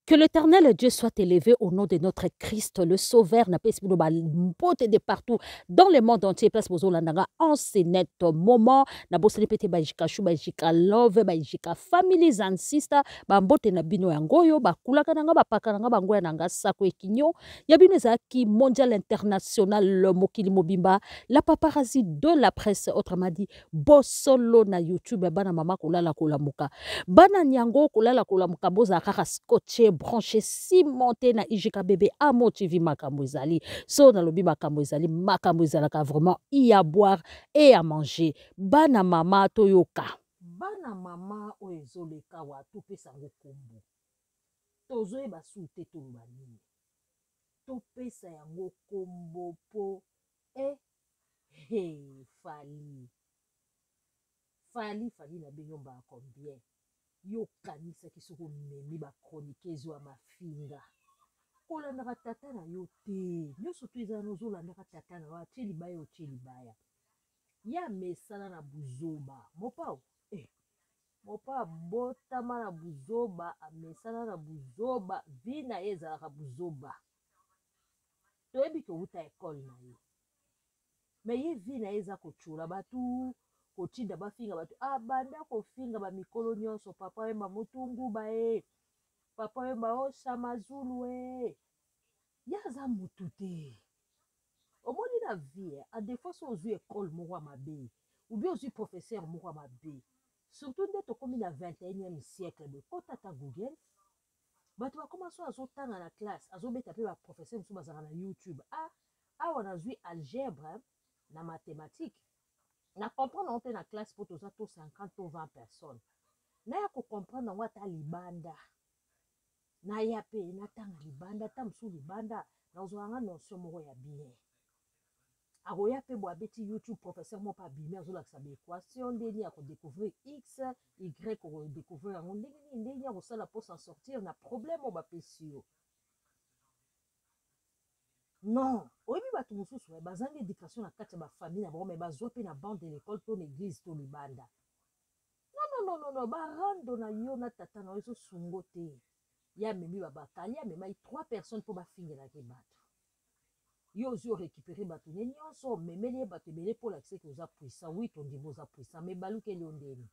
Que l'Éternel Dieu soit élevé au nom de notre Christ, le Sauveur, n'a pas de de partout, dans le monde entier, place Bozolandanga, en ce net moment, na bosani pete bajika shu, bajika love, bajika families and sister, bambote na bino yangoyo, bakulaka nanga, bapaka nanga, bangoya nanga, sako ekinyo, yabine zaki mondial international, le mokili mobimba, la paparazzi de la presse, autrement dit, bosolo na YouTube, bana mama kulala kulamuka, bana nyango kulala kulamuka, boza kaka scotché, branché, cimenté na IJK bébé amo TV makambo ezali. So na lobi makambo ezali, makambo ezalaka vraiment y à boire et à manger. Bana mama toyoka. Bana mama oyo ezoleka wa topesa yango kombo. Tozoyeba su te toloba nini. Topesa yango kombo po fali. Fali na beyomba combien. Yo kanisa kisoko memi ba chroniqueuse wa mafinga. Kolandaka tata na yo te. Nyonso to eza nozolandaka tata na wa tie libaya o tie libaya. Ya mesala na buzoba. Mopao. Mopa botama na buzoba, amesala na buzoba, vina ezalaka buzoba. Toyebi ke uta ekole na ye. Me ye vina eza kochula batu, kotinda bafinga batu. Banda kofinga ba mikolo nyonso, papa wemba mutungu ba papa wemba osha mazulu yaza mutu te. Omoni na vie, a defo so ozwi ekole moko mabe, ou bien ozwi professeur moko mabe. Surtout nde tokomi na 21e siècle de kotata Google. Bato bakoma so azotanga na classe, azobeta pe ba professeur musu bazala na YouTube. Awa nazwi algèbre na mathématique. Na comprendre on te na classe po toza to 50 ou 20 personnes. Na ya ko comprendre ngo ata libanda. Na ya pe na tanga libanda, ta musu libanda, na ozwanga notion moko ya bien. Aroya pe bo abeti YouTube professeur mo pa bimé azolakisa ba équation ndeni ya ko découvrir x y ko découvrir ngo ndeni ya ko sala pour s'en sortir na problème o ba pesio. Non, oyebi bato mosusu bazangi éducation na kati ya ba famille na bango mais bazwa pe na bande de l'école to l'église to libanda. Non, barando na yo na tata na yo so sungo te. Ya memi babakali ya mema 3 personnes pour ba fingela ke bato. Yo ozio récupérer bato ne nyonso memeli ye bato ebele mpo lakise ke oza puissant. Oui, tondima oza puissant me balukeli yo ndeni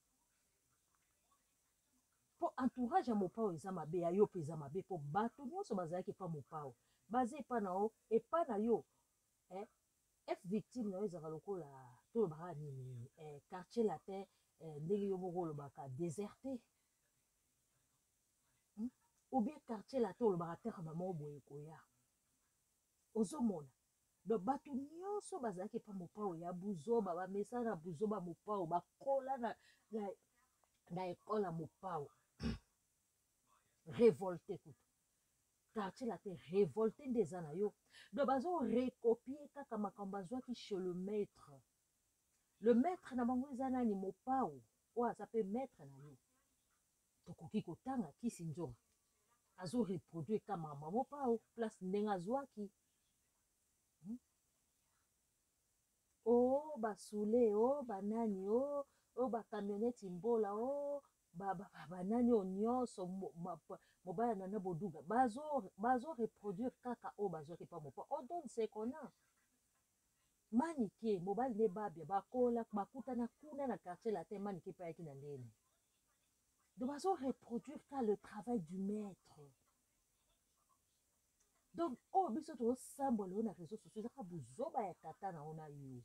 mpo entourage ya mopao eza mabe ya yo mpe eza mabe mpo bato nyonso bazalaki epa mopao baza epa na yo epa na yo f victime na yo ezalaka lokola tolobaka nini quartier latin ndenge yo moko olobaka déserté ou bien quartier latin olobaka terre mama oboye koya ozomona donc bato nyonso bazalaki epa mopao ya buzoba bamesana na buzoba mopao bakola na ekole ya mopao révolté kutu quartier latin révolté nde eza na yo donc bazo recopie kaka makambo azwaki chez le maître na bango eza nani mopao oyo aza mpe maître na yo tokoki kotanga kisi nzonga azo reproduire ka mama mopao place ndenge azwaki basule banani bacamionnette mbola banani oyo nyonso mobala nana boduga bazo reproduire kaka oyo bazwaki pa mopa odonne sekona manike mobali nde babia bakola bakutana kuna na quartier latin manike mpe ayaki na ndeni donc bazo reproduire ka le travail du maître donc oyo biso tozosambola yo na réseau sociaux ezaka buzoba ya tata na yo na yo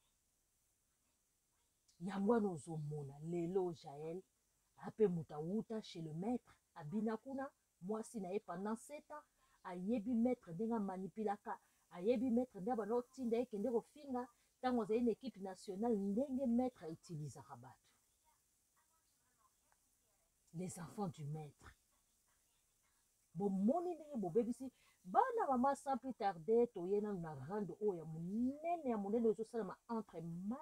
yango wana ozomona lelo Jaël ape moto awuta chez le maître abina kuna mwasi na ye pendant 7 ans ayebi maître ndenge amanipulaka ayebi maître nde abana otinda ye kende kofinga ntango azali na équipe nationale ndenge maître autilisaka bato les enfants du maître bomoni ndenge bobebisi bana mama sans plus tarder toye nanu na rande oyo ya monene ezosalama entre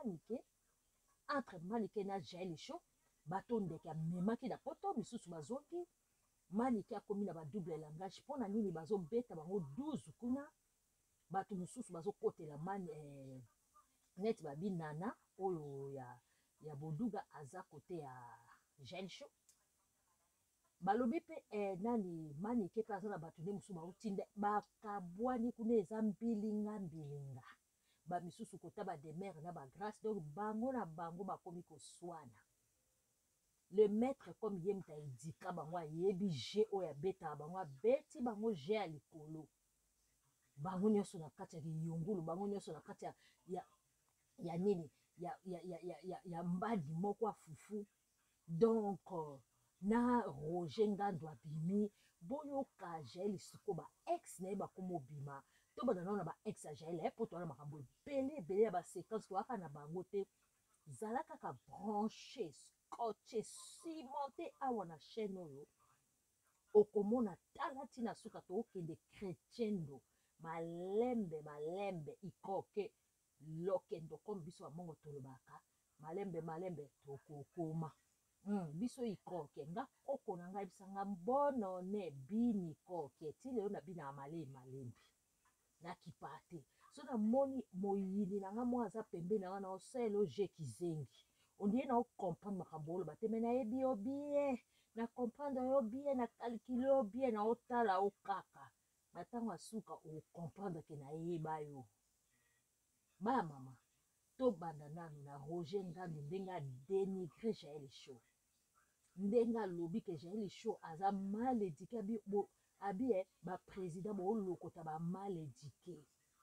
manike na Jaël Show bato ndeke amemaki na poto misusu bazongi manike akomi na badouble langage mpona nini bazobeta bango 12 kuna bato mosusu bazokotela neti babinana oyo ya boduga aza kote ya Jaël Show balobi pe nani mani ke kaza na bato nde mosusu bautinde bakabwani kuna eza mbilinga bamisusu kota bademere na bagrâce donc bango na bango bakomi koswana le maître comme ye mutu aedika bango ayebi je oyo abetaka bango abeti bango je ya likolo bango nyonso na kati ya kiyungulu bango nyonso na kati ya nini ya mbadi moko afufu donc na Roger Ngandu abimi boyoka Jaël siko ba ex na ye bakoma obima to bana na ba ex ya Jaël po to na makambo ebele ya ba séquence to aka na bango te zala kaka branché scotché cimenté awa na chaîne oyo okomona tala tina suka to okende chrétiendo malembe ikoke lokendo comme biso bamongo tolobaka malembe tokokoma biso ikoke nga koko na ngai bisanga mbono ne bini ikoke ti lelo na bina malembi nakipa te so namoni moyini na nga moko aza pembeni na nga na osala oje kizengi ondie na ocomprendre makambo oloba te me nayebi yo bien na comprendre yo bien na calcule yo bien na otala o kaka na ntango asuka ocomprendre ke nayeba yo bamama tobanda nanu na Roger Ngandu ndenge adénigre Jaël Show ndenge alobi ke Jaël Show aza mal éduqué abi baprésident boolokota bamal éduqué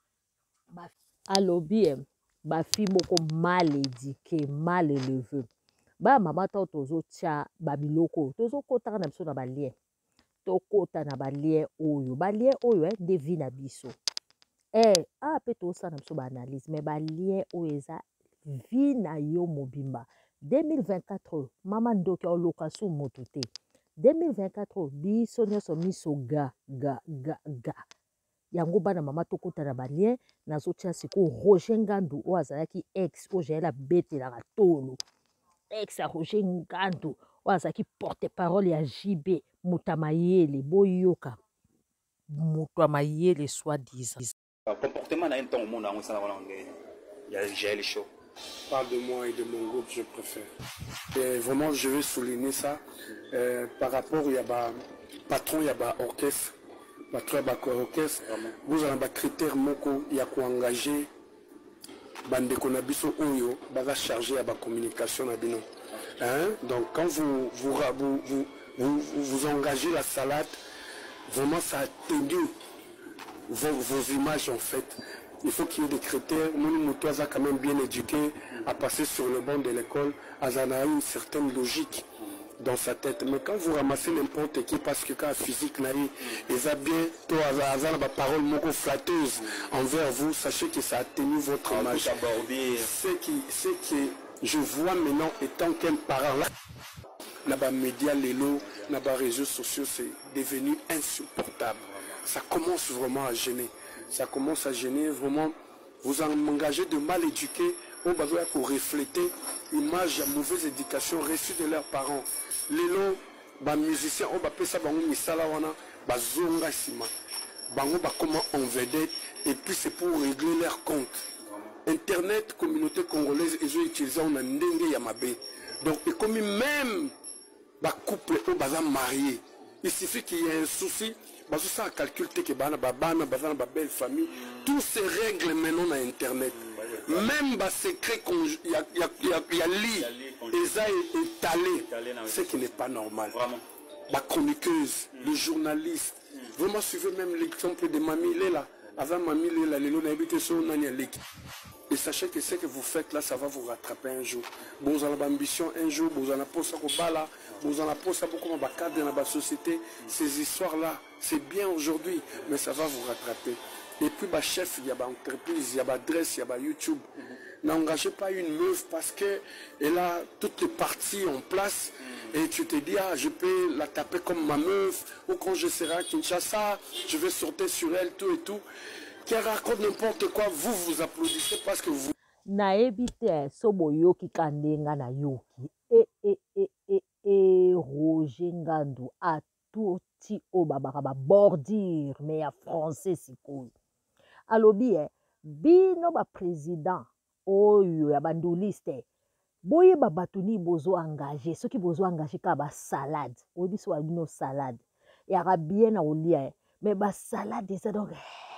alobi bafi moko mal éduqué mal élevé bamama ntango tozotia babiloko tozokotaka na biso na balien tokota na balien oyo nde vi na biso mpe tosala na biso baanalyse me balien oyo eza vi na yo mobimba 2024 mama ndoki aoloka su moto te 2024 biso nyonso miso ga yango bana mama tokota na balien nazotia sikoyo Roger Ngandu oyo azalaki ex oyo Jaël abetelaka tolo ex ya Roger Ngandu oyo azalaki porte parole ya JB moto ya mayele boyoka moto ya mayele soi-disant comportement na un temps au monde en ça il y a Jaël Show. Parle de moi et de mon groupe, je préfère. Et vraiment, je veux souligner ça. Par rapport, il y a un patron, il y a un orchestre. Patron, il y a un orchestre. Vous avez un critère, il y a quoi engager. Bande Konabiso Oyo, va charger à la communication. Donc, quand vous engagez la salade, vraiment, ça a tenu vos images en fait. Il faut qu'il y ait des critères. Nous, quand même bien éduqués, à passer sur le banc de l'école, à une certaine logique dans sa tête. Mais quand vous ramassez n'importe qui, parce que quand physique, ils ont bien, la parole beaucoup flatteuse envers vous, sachez que ça atténue votre image. Ce qui je vois maintenant, étant qu'un parent là, là-bas, médias, les lots, là-bas, réseaux sociaux, c'est devenu insupportable. Ça commence vraiment à gêner. Ça commence à gêner vraiment. Vous engagez de mal éduqués, on va pour refléter l'image de mauvaise éducation reçue de leurs parents. Les lots, les musiciens, on va appeler ça misalawana, bazonga sima. Bango ba comment en vedette et puis c'est pour régler leurs comptes. Internet, communauté congolaise, ils ont utilisé on a ndenge yamabe. Donc et comme même ba couple au bazan marié, il suffit qu'il y ait un souci. Ça calcule que bana belle famille, tous ces règles maintenant dans internet. Même les secrets il y a lit, ils ont étalé, ce qui n'est pas normal. La chroniqueuse, les journalistes, vraiment suivez même l'exemple de Mamie Lela. Avant Mamie Lela, les habité sur Nanyalik. Et sachez que ce que vous faites là, ça va vous rattraper un jour. Vous avez l'ambition un jour, vous avez la vous en avez beaucoup de cadre dans la société. Ces histoires-là, c'est bien aujourd'hui, mais ça va vous rattraper. Et puis, chef, il y a une entreprise, il y a une adresse, il y a YouTube. N'engagez pas une meuf parce qu'elle a toutes les parties en place. Et tu te dis, je peux la taper comme ma meuf. Ou quand je serai à Kinshasa, je vais sauter sur elle, tout et tout. Qui raconte n'importe quoi, vous applaudissez parce que vous... nayebi te sobo yoki kandenga na yoki Roger Ngandu atoti o babaka ba bordure me ya français sikoyo alobi bino ba président oyo ya banduliste boye bato ni bozo engagé soki bozo engagé ka ba salade oyebi so babino salade yaka bien na kolia mais ba salade eza donc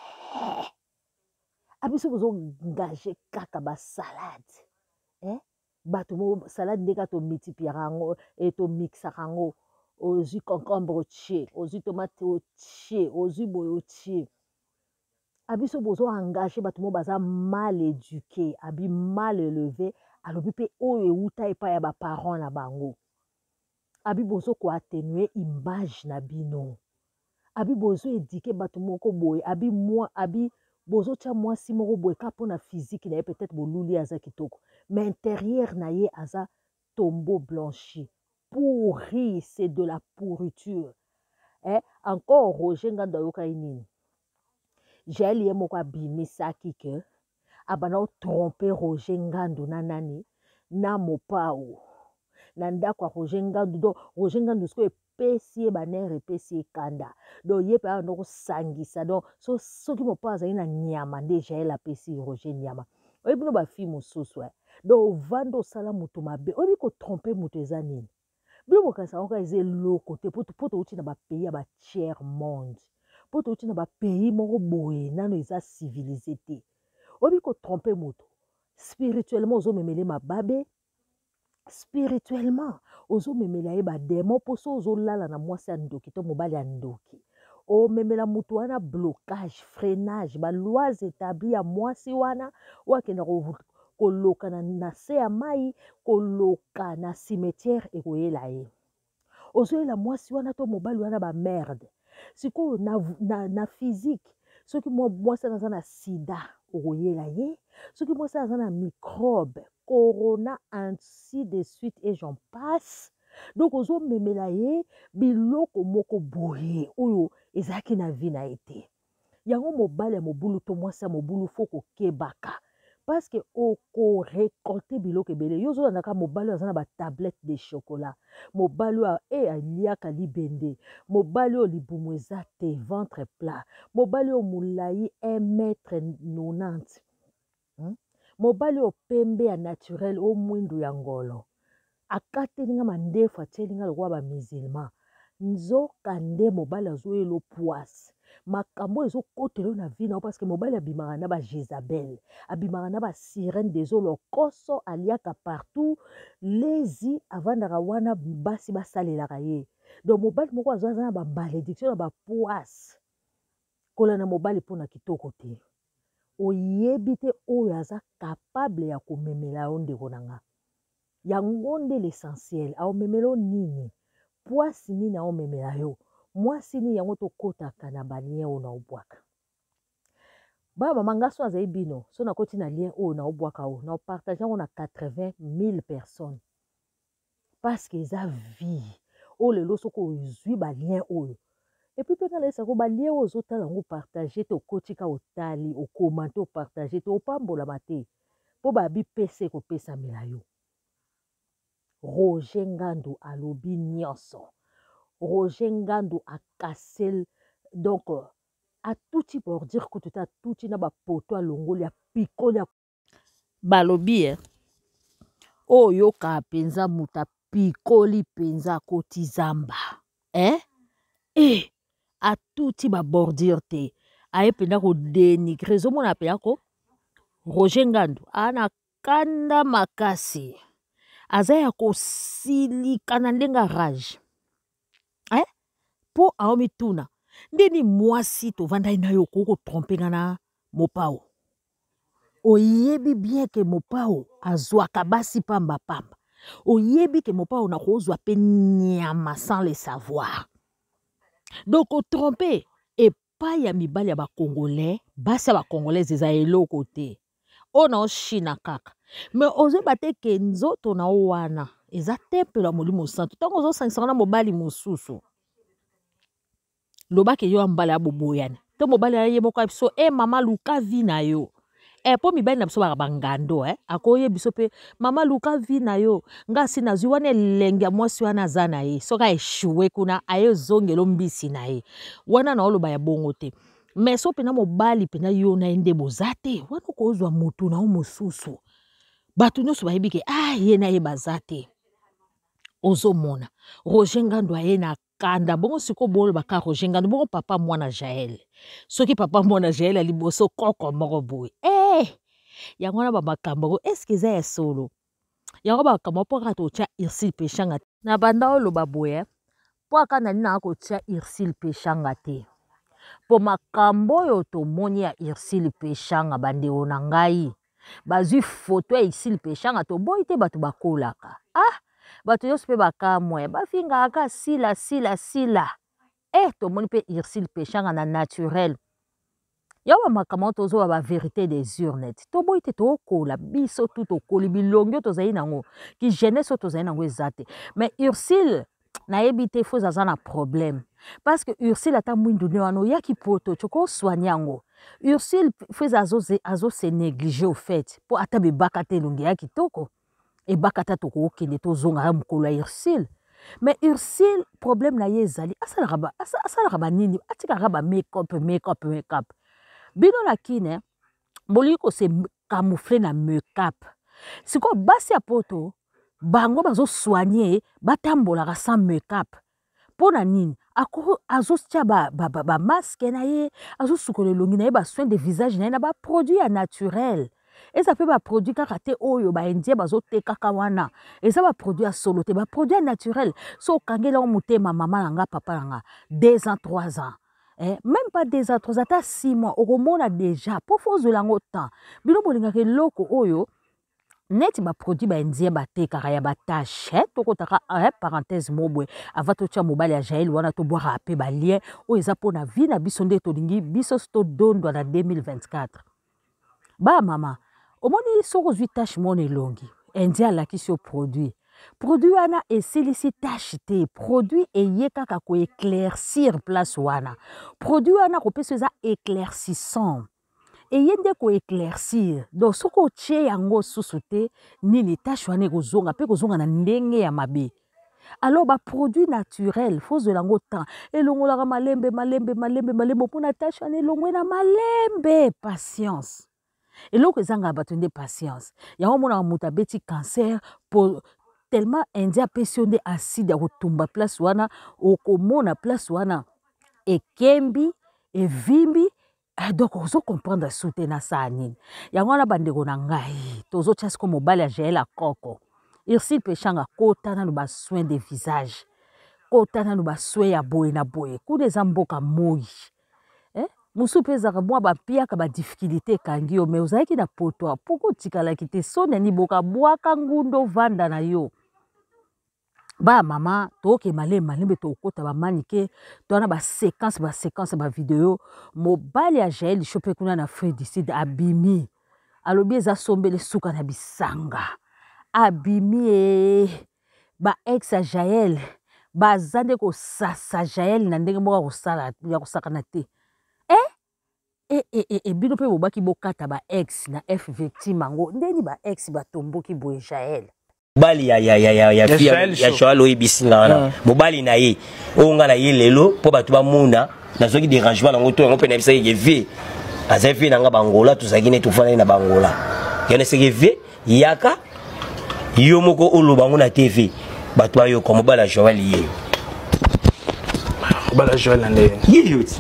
abiso bozo engagé kaka ba salade bato mo salade ndeka to multiplier yango et to mixer yango ozwi concombre otie ozwi tomate otie ozwi boye otie abiso bozo engagé bato mo baza mal éduqué abi mal élevé alobi mpe oyo euta epai ya baparent na bango abi bozo koatténue image na bino abi bozo éduqué bato moko boye abi bozo tia mwasi moko boye ka mpona physique na ye peut-être boluli aza kitoko mais intérieur na ye aza tombeau blanchi pourri c'est de la pourriture encore Roger Ngando ayokaki nini Jael ye moko abimisaki ke abana otrompe Roger Ngando na nani na mopao na ndako ya Roger Ngando donc Roger Ngando sikoyo epesi ye banere epesi ye kanda donc ye mpe abanda kosangisa donc soki mopao azali na nyama nde Jael apesi Roger nyama oyebi bino bafille mosusu donc ovanda osala moto mabe oyebi kotrompe moto eza nini bino bokanisa yango eza eloko te po touti na bapays ya batiers monde po touti na bapays moko boye nano eza civilisé te oyebi kotrompe moto spirituellement ozomemele mababe spirituellement ozomemela ye bademo mpo so ozolala na mwasi ya ndoki to mobali ya ndoki omemela moto wana blocage freinage baloise établi ya mwasi wana wakenda koloka na se ya mai koloka na cimetière ekoyela ye ozoyela mwasi wana to mobali wana bamerde sikoyo na physique soki mwasi aza na sida okoyela ye soki mwasi aza na microbe corona ainsi de suite et j'en passe donc ozomemela ye biloko moko boye oyo ezalaki na vi na ye te yango mobali ya mobulu to mwasi ya mobulu fo kokebaka parce que okorekolte biloko ebele yo ozolandaka mobali oyo aza na batablette de chocolat mobali oyo aliaka libende mobali oyo libumu eza te ventre plat mobali oyo molai 1m90 mobali oyo pembe ya naturel o mwindu ya ngolo akatelinga mandefu atielinga lokola bamusulman nzoka nde mobali azoyela poise makambo ezokotela oyo na vi na yo parce que mobali abimaka na bajezabel abimaka na basirene dezolokoso aliaka partout lezi avandaka wana basi basalelaka ye donc mobali moko aza na bamalédiction na bapoise kolanda mobali mpona kitoko te oyebi te oyo aza capable ya komemela yo ndeko na nga yango nde l'essentiel aomemela yo nini poisi nini aomemela yo mwasi nini yango tokotaka na balien oyo na obwaka bana mama nga so azali bino so nakoti na lien oyo na obwaka oyo na opartage yango na 80 000 personnes parce que eza vie oyo lelo soki ozwi balien oyo epuis mpe nalaisa ko balien oyo ozotala yango partage te okotika otali okoma te opartage te opambolama te mpo babi pese ekopesamela yo Roger Ngando alobi nyonso Roger Ngando akasel donc atuti pour dire que tout atuti na bapoto alongoli apikoli balobi oyo ka penza muta pikoli penza koti zamba atuti ba bordure te aye penda ko dénigrer zomona apela ko Roger Ngando ana kanda makasi aza ya kosilika na ndenga rage po aomituna ndeni mwasi tovandai na yo kotrompe nga na mopao oyebi bien ke mopao azwaka basi pamba pamba oyebi ke mopao na kozwa pe nyama sans le savoir donc otrompe epai ya mibali ya bakongolais basi ya bakongolais eza eloko te oyo na oshina kaka me ozoyeba te ke nzoto na o wana eza tempelo ya molimo santu ntango ozosangisaka na mobali mosusu lobaki yo mbala ya boboyani to mobali ya ye moko ya biso mama luka vi na yo po mibali na biso baka bangando akoye biso pe mama luka vi na yo nga si nazwi wana elenge ya mwasi wana aza na ye soki aeshuwe kuna aye zongelo mbisi na ye wana na oloba ya bongo te mais so pena mobali pena yo na ye nde boza te wana okozwa motu na yo mosusu bato nyonso bayebi ke ye na ye baza te ozomona Roger Ngando aye na kanda bongo siko boloba ka Roger Ngando bongo papa mwana Jael soki papa mwana Jael ali boso koko moko boye yango wana bamakambo eske eza ya solo yango bamakambo mpo kaka totia Ursule Peshanga na banda oloba boye mpo aka nali na kotia Ursule Peshanga te po makambo oyo tomoni ya Ursule Peshanga bandeko na ngai bazwi foto ya Ursule Peshanga toboyi te bato bakolaka bato nyonso mpe bakamwa bafingaka sila tomoni mpe Ursule Peshanga na naturel yawa makambo tozoba ba vérité des urnes toboyi te tokola biso tu tokoli bilongi tozali nango ki jeunesse tozali nango eza te mais Ursule nayebi te fo aza na problème parce que Ursule ata mwindu ne wana oyaki poto toko soigner yango Ursule fo azo se négliger au fait po ata bebaka te elongi ya kitoko ebaka ta tokokende tozonga ya mokolo ya Ursule mais Ursule problème na ye ezali asalaka banini atikaka ba make-up bino na kine bolingi kose camoufler na make-up sikoyo basi ya poto bango bazosoigne batambolaka sans make-up mpo na nini azotia bamaske na ye azosukola elongi na ye basoin de visage na ye na baproduit ya naturel eza mpe baproduit kaka te oyo baindien bazotekaka wana eza baproduit ya solo te baproduit ya naturel so okangelao motema mama na nga papa na nga 2 ans 3 ans même pas 2 ans 3 ans ata 6 mois okomona déjà mpo fo ozwela yango temps bino bolingaka eloko oyo neti baproduit baindien batekaka ya batashe tokotaka parenthèse mobwe ava totia mobali ya Jael wana tobwaka mpe balien oyo eza mpona vi na biso nde tolingi biso todondwa na 2024 mama omoni soko ozwi tashe mona elongi indien alakisi yo produit wana esilisi tashe te produit eye kaka koéclaircir place wana produit wana kopesa eza éclaircissant eye nde koéclaircir donc soki otie yango susu te nini tashe wana ekozonga mpe kozonga na ndenge ya mabe alors baproduit naturel fozwela yango temps elongolaka malembe mpona tashe wana elongwe na malembe patience eloko ezanga bato nde patience yango monaka moto abeti cancer po tellement indien apesi yo nde acide ya kotumba place wana okomona place wana ekembi evimbi donc ozokomprendre su te nasala nini yango wana bandeko na ngai tozotia siko mobali ya Jael akoko Ursule Peshanga kota nanu basoin de visage kota nanu basoin ya boye na boye kuna eza mboka moi mosu mpe ezaka mwa bapiaka badifficulté ekangi yo me ozalaki na poto poko otikalaki te soneni boka bwaka ngundo vanda na yo mama toke malembe tokota bamanike toana baséquence bavideo mobali ya Jael Show mpe kuna na Afrique du Sud abimi alobi eza sombele suka na bisanga abimi ex ya Jael baza nde kosasa Jael na ndenge moko ya kosakana te bino mpe bobaki bokata ex na FVT mango ndeni ex batomboki boye Jael mobali ya Joal oyebisinga wana mobali na ye oyo nga na ye lelo mpo bato bamona nazoki dérangement nango to yango mpe na bisa ye ve aza ve nanga bangola tozalaki ne tofanaki na bangola yana seke ve yaka yo moko oloba ngo na TV bato bayoka mobali ya Joal ye mobali ya Joal na ndenge ye yoti.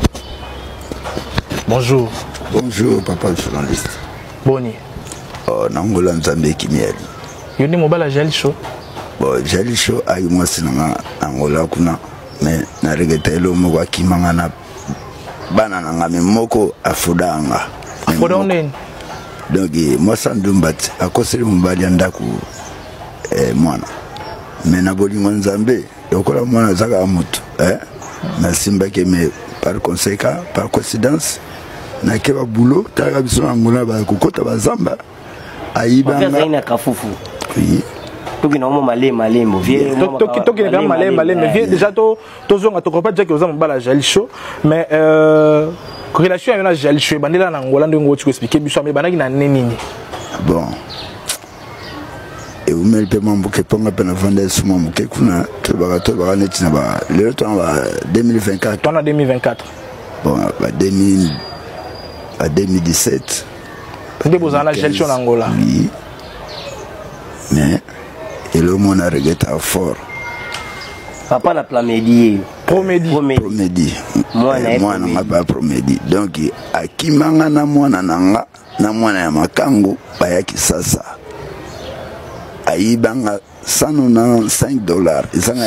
Bonjour. Bonjour, papa le journaliste. Boni. Nangola Nzambe Kimieli. Yoni mobile Jael Show. Bon, Jael Show ayi mwasi nanga Angola kuna me na regeta elo moko akimanga na bana nanga me moko afudanga. Afuda oneni. Donc moi sandumbat akoseli mobali ndaku mwana. Me na bolingo Nzambe yokola mwana zaka mutu na simba ke me par conséquent par coïncidence na keba boulot taka biso ngona ba kokota bazamba ayibanga na kafufu oui toki na mo malembo vie toki na malembo vie déjà tozonga tokopa dire que ozama bala Jael Show mais relation ya na Jael Show bandela na ngola ndenge tu expliquer biso mais banaki na nini bon et vous me le mambuke ponga pena vendre suma muke kuna to ba neti na ba le temps ba 2024 ton en 2024 bon ba 2017 nde bozana Jael Show na Angola oui mais il au monde a regretté fort. Papa na Plamedi. Promedi. Moi n'a pas promedi. Donc akimanga na mwana nanga na mwana ya makango bayaki sasa. Aibanga $195.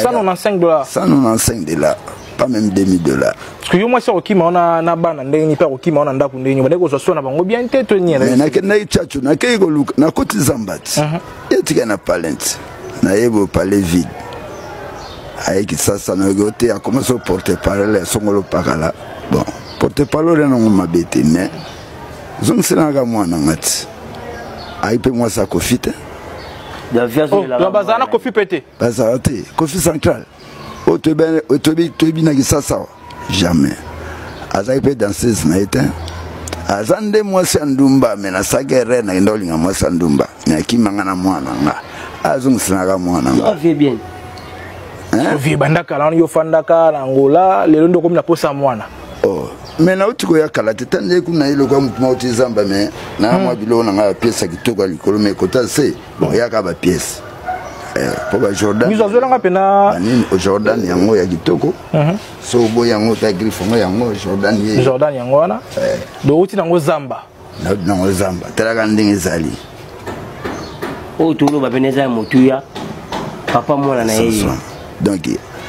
$195. Pas même $2000. Parce que moi, si on a na bana ndeni pa okima ona ndaku ndeni bade ko so na bango bien te to nyere. Mais na kenda ichachu na kego luka na koti zambati. Yetika na palent. Na yebo palais vide. Aiki sasa na gote a commencé à porter parole songolo pakala. Bon, porter parole na ngoma bete mais zong sinanga mwana ngati. Aipe moi sa kofite. La bazana kofi pété. Bazarate, kofi central. O tobi na gisasa. Jamais. Azaipe danseuse na été. Azande moi sandumba mais na sagere na ndolinga moi sandumba. Na kimanga na mwana nga. Azong sinaga mwana nga. Ça fait bien. Vie bandaka la yo fandaka na Angola, lelo ndo komi na posa mwana. Oh. Mais na utiko ya kala tetande kuna ile kwa mtu mauti zamba mais na mwa bilo na nga pièce kitoko likolo mais kota c'est bon ya ka ba pièce. Pour ba Jordan. Nous avons nga pena nini o Jordan yango ya kitoko. So bo yango ta grifo ngo yango Jordan ye. Jordan yango wana. Do uti nango zamba. Na ngo zamba. Tela ndenge zali. O tulo ba beneza motuya. Papa mwana na yeye. Donc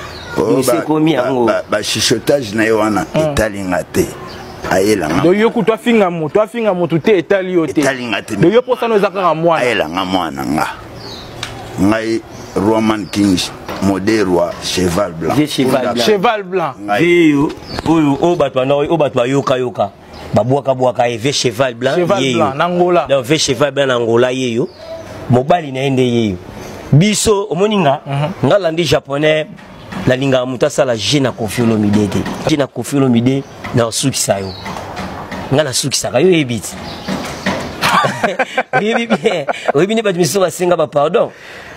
chichotage na yoana etalinga te ayelanga do yo kutwa finga mutu te etali yo te etalinga te do yo posa no zakanga mwana ayelanga mwana nga ngai Roman King modèle roi cheval blanc vieux o batwa yoka babwaka eve cheval blanc Angola donc ve cheval blanc Angola yeyo mobali na ende yeyo biso omoninga ngalandi japonais la linga mutasa la jina konfiolo midete jina konfiolo mide na sukisa yo ngala sukisa ka yo ebiti oui bien batu miso basenga ba pardon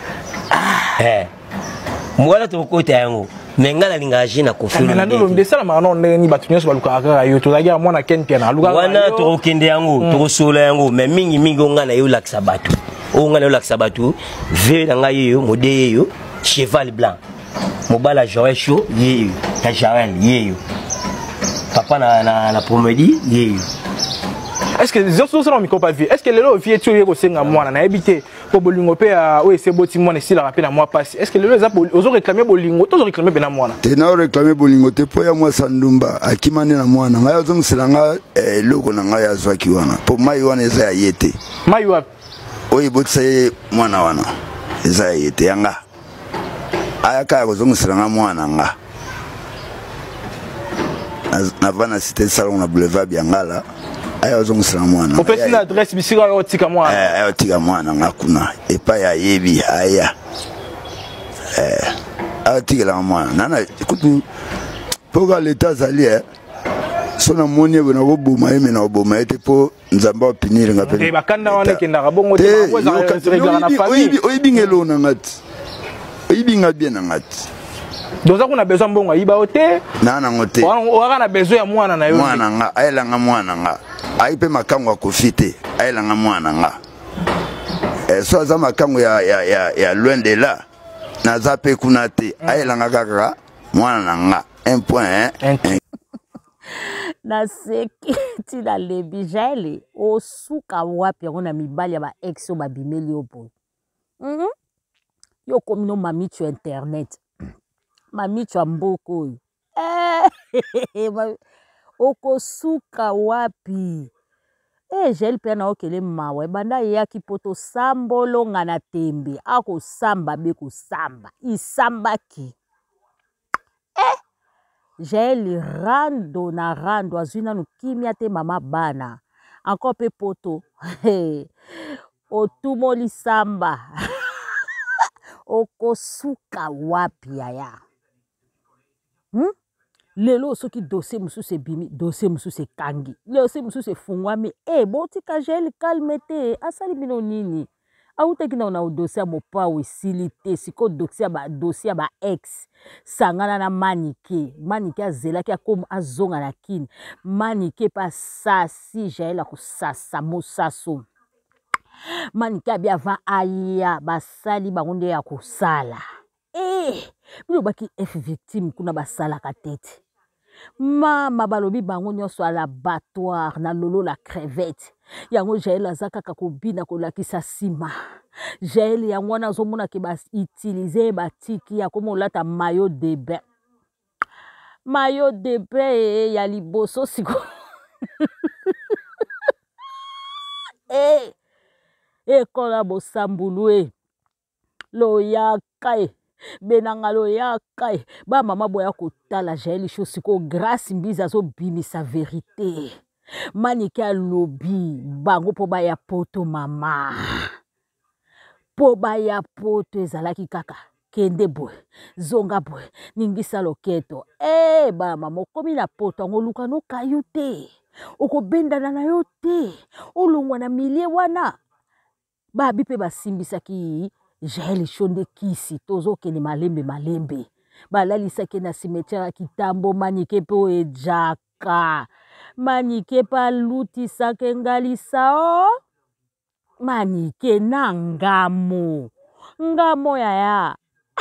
mwala to kota yango mais ngala linga jina konfiolo na ndo de sala ma non ni batu nyoso baluka ka yo to zagia mwana kenti na luka wana to kende yango to sola yango mais mingi ngana yo laksa batu on a l'accès bateau ve nga yeyo mode yeyo cheval blanc mobala Joël chaud yeyo ta Joël yeyo papa na promedi yeyo. Est-ce que les autres sont micro pas vie est-ce que les autres vieux tu yeko senga mwana na habité pour bolingo pe a o ese boti mwana si la rappel à moi passe est-ce que les autres réclamer bolingo tous réclamer bena mwana te na réclamer bolingo te po ya moi sandumba akimane na mwana nga zong selanga loko na nga ya zwaki wana po mai wana eza ya yete mai wa oyi botse mwana wana eza yete yanga ayaka kozongisiranga mwana nga na vana cité salon na boulevard Biangala aya kozongisiranga mwana opesi na adresse bisika yo tika mwana aya tika mwana nga kuna epa ya yebi aya tika mwana nana kutu poka l'état zali sona moni bona go boma yeme na boma ete po nzamba opinire ngapeli bakanda wana kenda ka bongo te ba na famille oyibingelo na ngati oyibinga bien na ngati doza kuna besoin mbongo yiba ote na ngote wana besoin ya mwana na yo mwana nga ayelanga mwana nga aipe makango akofite ayelanga mwana nga so za makango ya loin de là na zape kuna te ayelanga kaka mwana nga 1 point na seki tina lebi jale osuka wapi yango na mibali ya ba ex ba bimeli opo yo komino mamicho internet mamicho mboko oyo okosuka wapi jele pe na okele mawa banda yaki poto sambolo ngana tembe akosamba be kosamba isambaki Jaeli rando na rando azwina no kimia te mama bana encore pe poto otumoli samba okosuka wapi ya lelo soki dossier musu se bimi dossier musu se kangi dossier musu se fungwami botika Jaeli calme te asali bino nini autaki na dossier mopa wisili te siko dossier ba ex sangana na manike azelaki akomo azonga na kini manike pa sasi Jaeli ko sasa mosaso Manike abi avant aya basali bango nde ya kosala. Bino baki F victime kuna basala ka tete. Mama balobi bango nyonso à l'abattoir na lolo la crevette. Yango Jael azaka kakobina kolakisa sima. Jael yango wana azomona ke ba utiliser batiki ya komo lata maillot de bain. Maillot de bain ya liboso siko. Kola bosambulu loyaka benanga loyaka ba mama boya kotala Jael Shosiko grâce mbiza zo bimisa vérité. Manike alobi bango po ba ya poto mama. Po ba ya poto ezalaki kaka kende boy zonga boy ningisa loketo. Ba mama komi na poto ngoluka no kayu te. Okobendana na yo te. Olongwa na milie wana. Ba bipe basimbisaki Jael Shonde kisi tozo kene malembe. Ba lalisaki na cimetière Kitambo manike po ejaka. Manike pa luti sake ngalisa manike na ngamo. Ngamo yaya.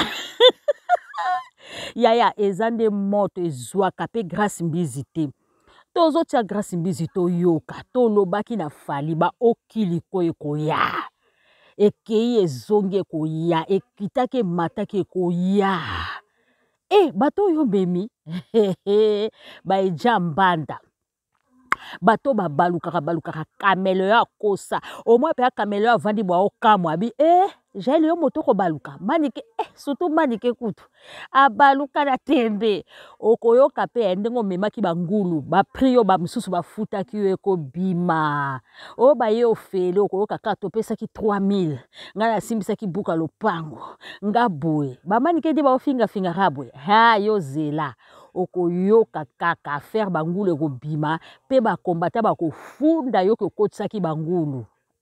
Yaya ezande moto ezwaka pe grâce mbizi te. Tozo tia grâce mbizi to yoka. To lobaki na fali ba okili koya. Ekei ezonge koya. Ekitake matake koya. Bato yo bemi. Ba eja mbanda. Bato balukaka kamelo ya kosa. Au moins pe kamelo ya vandi bwa okamwa bi Jael yo moto ko baluka. Manike surtout manike kutu. Abaluka na tembe. Okoyoka pe ndengo memaki bangulu. Ba prio ba msusu ba futa ki ko bima. Ba ye ofele okoyoka kato pesa ki 3000. Ngana simbisa ki buka lopango. Nga boy. Ba manike di ba ofinga rabwe. Yo zela. Okoyoka kaka affaire bangulu ko bima. Pe ba kombata ba ko funda yo ko kotsaki bangulu.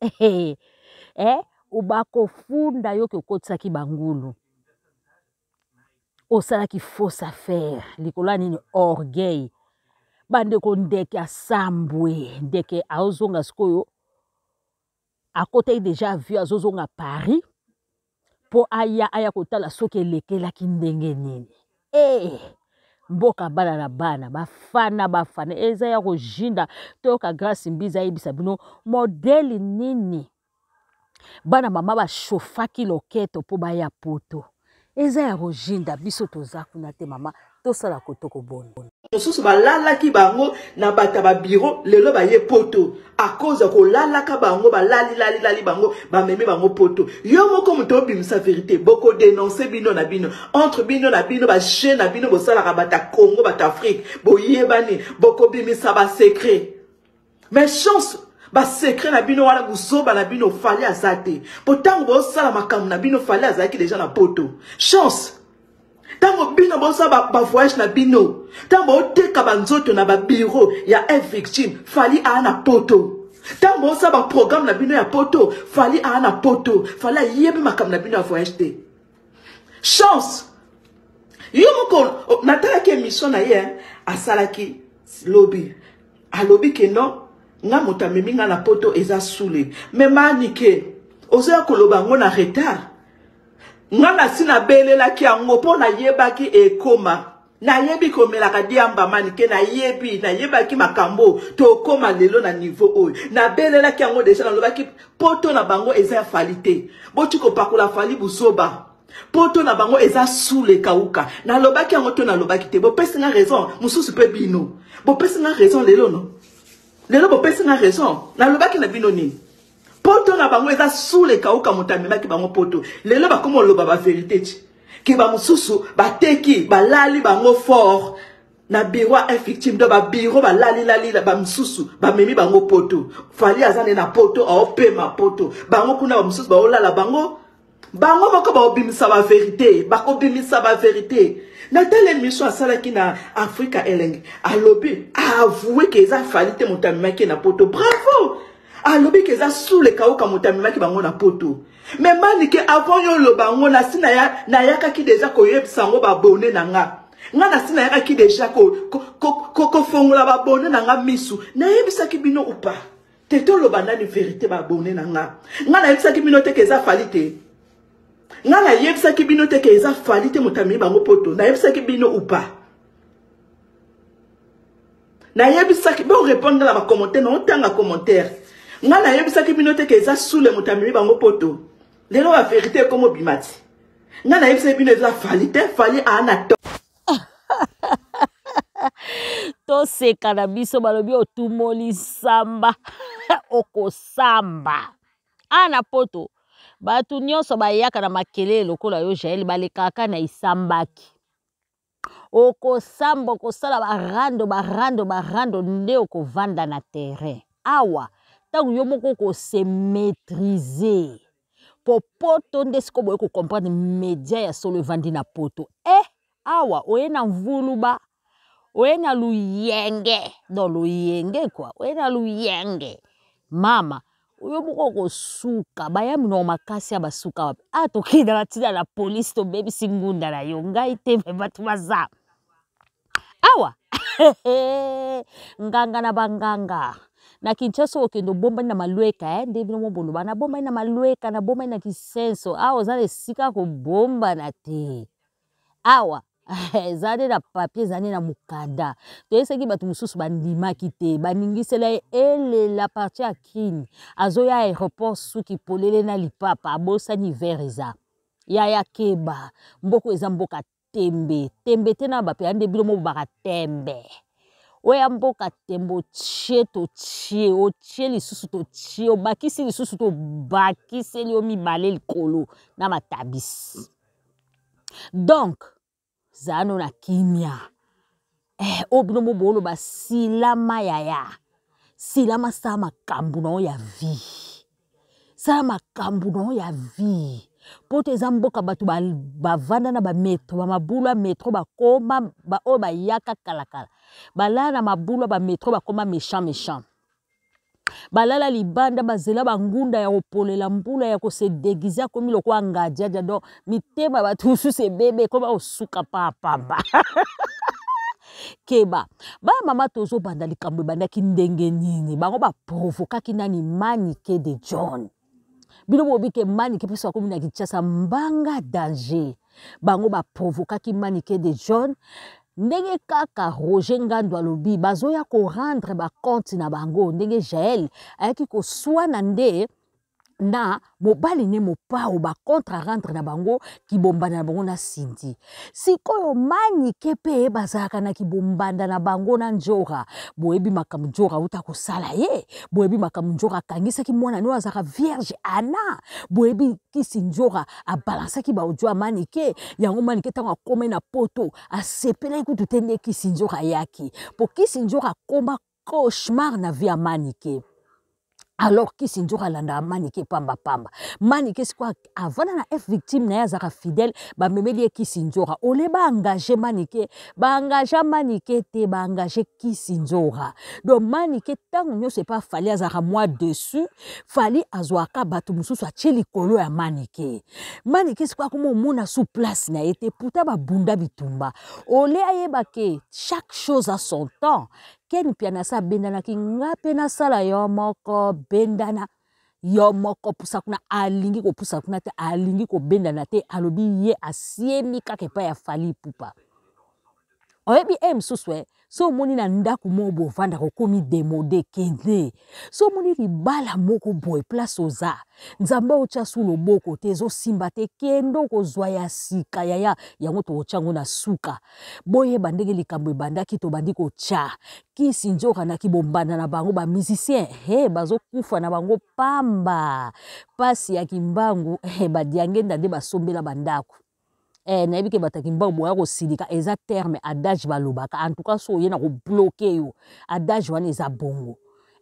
Ubako funda yo ke kotsaki bangulu. Osala ki fausse affaire. Likola nini orgueil. Bande ko ndeke asambwe. Ndeke aozonga skoyo. Akote deja vu azozonga Paris. Po aya kotala soke lekela ki ndenge nini. Mboka bana na bana. Bafana. Eza ya kojinda. Toka grâce mbiza yebisa bino. Modeli nini. Bana mama ba shofaki loketo po ba ya poto. Eza ya rojinda biso tozaku na te mama tosala kotoko bono. Mosusu ba lalaki bango na bata ba bureau lelo ba ye poto a cause ko lalaka bango ba lali bango ba meme bango poto. Yo moko muto bimisa vérité boko dénoncer bino na bino entre bino na bino ba chaîne na bino bo sala ka bata Congo bata Afrique bo yebani boko bimisa ba secret. Mais chance ba secret na bino wala gusoba na bino fali azate. Pourtant bo sala makam na bino fali azaki déjà na poto. Chance. Tango bino bo sala ba voyage na bino. Tango teka banzoto na ba bureau ya un victime fali ana poto. Tango sala ba programme na bino ya poto fali ana poto. Fala yebe makam na bino ya voyage te. Chance. Yo moko natala ke mission na ye asalaki lobby. A lobby ke non nga motamemi nga na poto eza soule mais manike ozoya koloba ngo na retard nga na sina belela ki ango po na yebaki ekoma na yebi komelaka diamba manike na yebaki makambo to koma lelo na niveau oyo na belela ki ango deja na lobaki poto na bango eza falite boti ko pakola fali busoba poto na bango eza soule kauka na lobaki ango to na lobaki te bo pesi nga raison mususu pe bino bo pesi nga raison lelo no. Lelo bo pesi nga raison. Na lobaki na bino ni. Poto na bango eza soule kauka motamema ki bango poto. Lelo ba komo loba ba vérité ti. Ki ba mususu ba teki ba lali bango fort. Na bureau un victime do ba bureau ba lali ba mususu ba memi bango poto. Fali azane na poto a opema poto. Bango kuna ba mususu ba olala bango. Bango moko ba obimisa ba vérité. Ba ko bimisa ba vérité. Nathalie émission asalaki na Africa Eleng alobi avoué que eza falite motamimaki na poto. Bravo. Alobi que eza sous le kauka motamimaki bango na poto. Mais manike avant yo lo bango na sina ya na yaka ki déjà ko yebisa ngo ba bonne na nga. Nga na sina yaka ki déjà ko fongola ba bonne na nga misu. Na yebisa ki bino upa. Teto lo banda ni vérité ba bonne na nga. Nga na yebisa ki binote ke eza falite. Nga na yebisa ki binote ke eza falite motami bango poto. Na yebisa ki bino ou pas. Na yebisa ki bo répondre na ba commentaire non tanga commentaire. Nga na yebisa ki binote ke eza sous le motami bango poto. Lelo la vérité comme bimati. Nga na yebisa ki bino eza falite, fali ana to. To seka na biso balobi otumoli samba okosamba ana poto batu nyonso bayaka na makelele lokola yo Jael balekaka na isambaki okosamba okosala barando nde okovanda na terrain awa tangu yo moko okose maîtriser po poto nde siko boye kocomprendre media ya solo evandi na poto awa oye na mvuluba oye na luyenge no luyenge kwa oye na luyenge mama oyo moko kosuka bayami na makasi ya basuka wapi tokenda batina na polisi tobebisi ngunda na yo ngai te batu baza awa nganga na banganga na Kinshasa okendo bombani na malweka nde bino moboloba na bombani na malweka na bombani na Kisenso awa oza esika kobomba na te awa zane na papier zane na mukanda toyesaki bato mosusu bandimaki te baningisela elela parti ya Kini azoya aéroport suki polele na lipapa abosani hiver eza yaya keba mboko eza mboka tembe te na bape ande bino mo baka tembe oya mboka tembe ochie lisusu tochie obakisi lisusu tobakiseli yo mibale likolo na matabisi donc zano na kimia obino mobolo ba silama yaya silama sa makambu na ya vie sa makambu na ya vie poto eza mboka bato bavanda na bametro bamabulu ya metro bakoma oyo bayaka kalakala balala na mabulu ya bametro bakoma méchant balala libanda bazela bangunda ya kopolela mbula ya kose déguiser akomi lokwa ngadiadia donc mitema bato mosusu ebebe koma osuka papa keba ba mama tozobanda likambo ebandaki ndenge nini bango baprovokaki nani Manike de John bino bobike Manike mpeso akomi na Kinshasa mbanga danger bango baprovokaki Manike de John ndenge kaka Roger Ngandu alobi bazoya ko rendre ba compte na bango ndenge Jael ayaki ko swana nde na mobali ne mopao ba contre rendre na bango kibombana na bango na Sindi sikoyo Manike pe bazaka na kibombanda na bango na Njora boyebi makambo Njora uta ko sala ye boyebi makambo Njora kangisa ki mwana no azaka vierge ana boyebi kisi Njora a balancer ki ba ojo Manike yango Manike tango akoma na poto asepela ikutu tende kisi Njora yaki po kisi Njora koma cauchemar na vie ya Manike. Alors kisi Njora landa Manike pamba Manike sikwa avana na F victime na ya zaka fidèle ba memeli kisi Njora ole ba engagé Manike ba engagé Manike te ba engagé kisi Njora donc Manike tango nyose pas fali azaka moi dessus fali azwaka bato mususu acheli kolo ya Manike sikwa komo mona sous place na ete puta ba bunda bitumba ole ayeba ke chaque chose a son temps Ken piana sa bendana ki ngape na sala yo moko bendana yo moko pusa kuna alingi ko pusa kuna te alingi ko bendana te alobi ye asiemi kake pa ya fali pupa oyebi msuswe so moni na ndaku mobo vanda ko komi demode kende so moni libala moko boy place oza nzamba ocha su loboko te zo simba te kendo ko zwa ya sika yaya yango to ochango na suka boye bandenge likambo bandaki to bandiko cha kisi Njora na kibombana na bango ba musicien bazo kufa na bango pamba pasi ya kimbangu badiangenda nde basombela bandako na yebi ke bataki mbambo ya kosilika eza terme adage balobaka en tout cas so yena ko bloquer yo adage wana eza bongo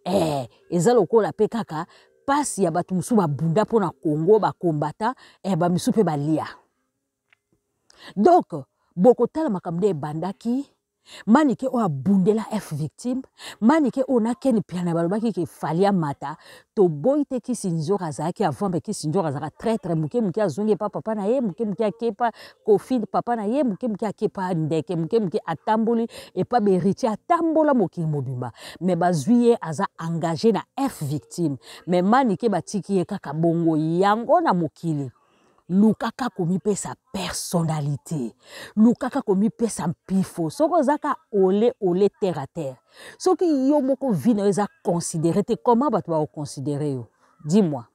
eza lokola pe kaka pasi ya bato musu babunda pona Congo ba kombata ba misu pe balia donc boko tala makamde bandaki manike o abundela F victime manike o nakeni piana balobaki ke falia mata to boite Kisinzoka azaki avant be Kisinzoka azaka traître muke muke azonge pa papa na ye muke muke akepa kofi papa na ye muke muke akepa ndeke muke muke atamboli et pas beriti atambola mokili mobimba mais bazuye aza engagé na F victime mais manike batiki ye kaka bongo yango na mokili lukaka komipe sa personnalité lukaka komipe sa mpifo soko zaka ole terre à terre soki yo moko vino eza considéré te comment bato ba considérer yo dis-moi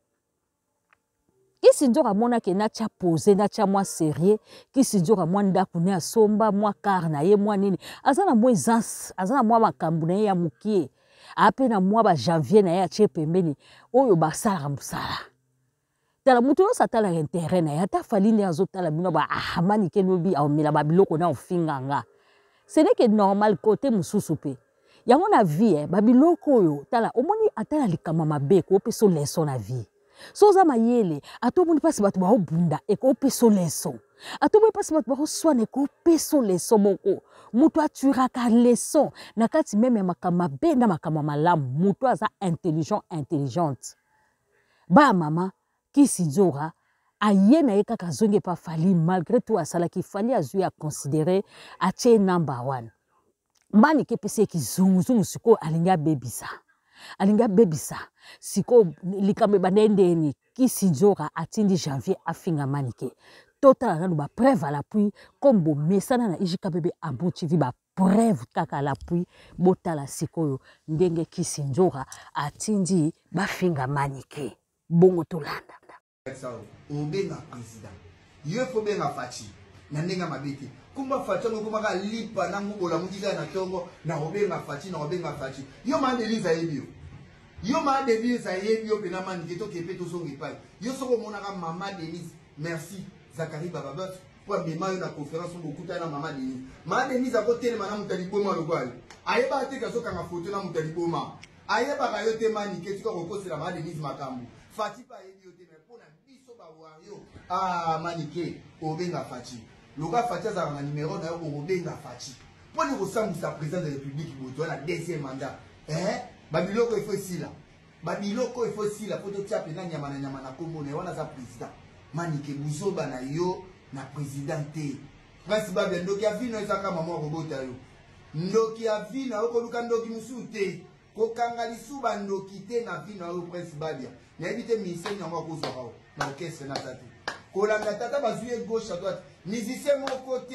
Kisinzoka mona ke na tia posé na tia moi sérieux Kisinzoka mwa ndaku ne asomba mwa karna ye mwa nini azana mwa aisance azana mwa makambu na ye ya mukie ape na mwa ba janvier na ye atie pembeni oyo basala musala tala mutu yo satala intérêt na yata falini azotala bino ba manike nobi amela ba biloko na ofinganga ce n'est que normal côté mususu pe yango na vie ba biloko yo tala omoni atala likama mabe ko peso leçon na vie so za mayele atomoni pasi bato ba obunda e ko peso leçon atomoni pasi bato ba swane ko peso leçon moko mutu aturaka leçon na kati meme makama be na makama malamu mutu aza intelligente ba mama Kisinzoka ayena ye kaka zonge pa fali malgré tout asala ki fali azui a considérer a tie number 1 mani ke pese ki zungu siko alinga bebisa siko likambe bandendeni Kisinzoka atindi janvier afinga manike total nanu ba preuve à l'appui comme bo mesana na ijika bebe abuti vi ba preuve kaka à l'appui botala sikoyo ndenge Kisinzoka atindi bafinga manike bongo tolanda obenga président yo fo benga fachi na ndenga mabete kumba fachi ngo kumaka lipa na ngubola mudika na tongo na obenga fachi yo ma deliza yebio pena mani to kepe to songi pai yo soko monaka mama Denise merci Zakari Bababot pour bema yo na conférence beaucoup na mama Denise a côté na mutali boma logwali ayeba te kaso kanga photo na mutali boma ayeba ka yo te mani ke tiko ko la mama Denise makambu Fati pa yebi yote mais pour na biso ba wario manike obenga Fati loka Fati za na numéro na obenga Fati pour ni ressemble sa président de la République boto na deuxième mandat babiloko il faut sila pour te tiape na nyama na kombo na wana za président manike buzoba na yo na présidente prince ba ndoki avino ezaka mama robota yo ndoki avina okoluka ndoki musute kokanga lisuba ndoki te na vino yo prince babia na ebite ministère nyango ko zwa na orchestre na tatu kolanda tata bazuye gauche à droite musicien moko te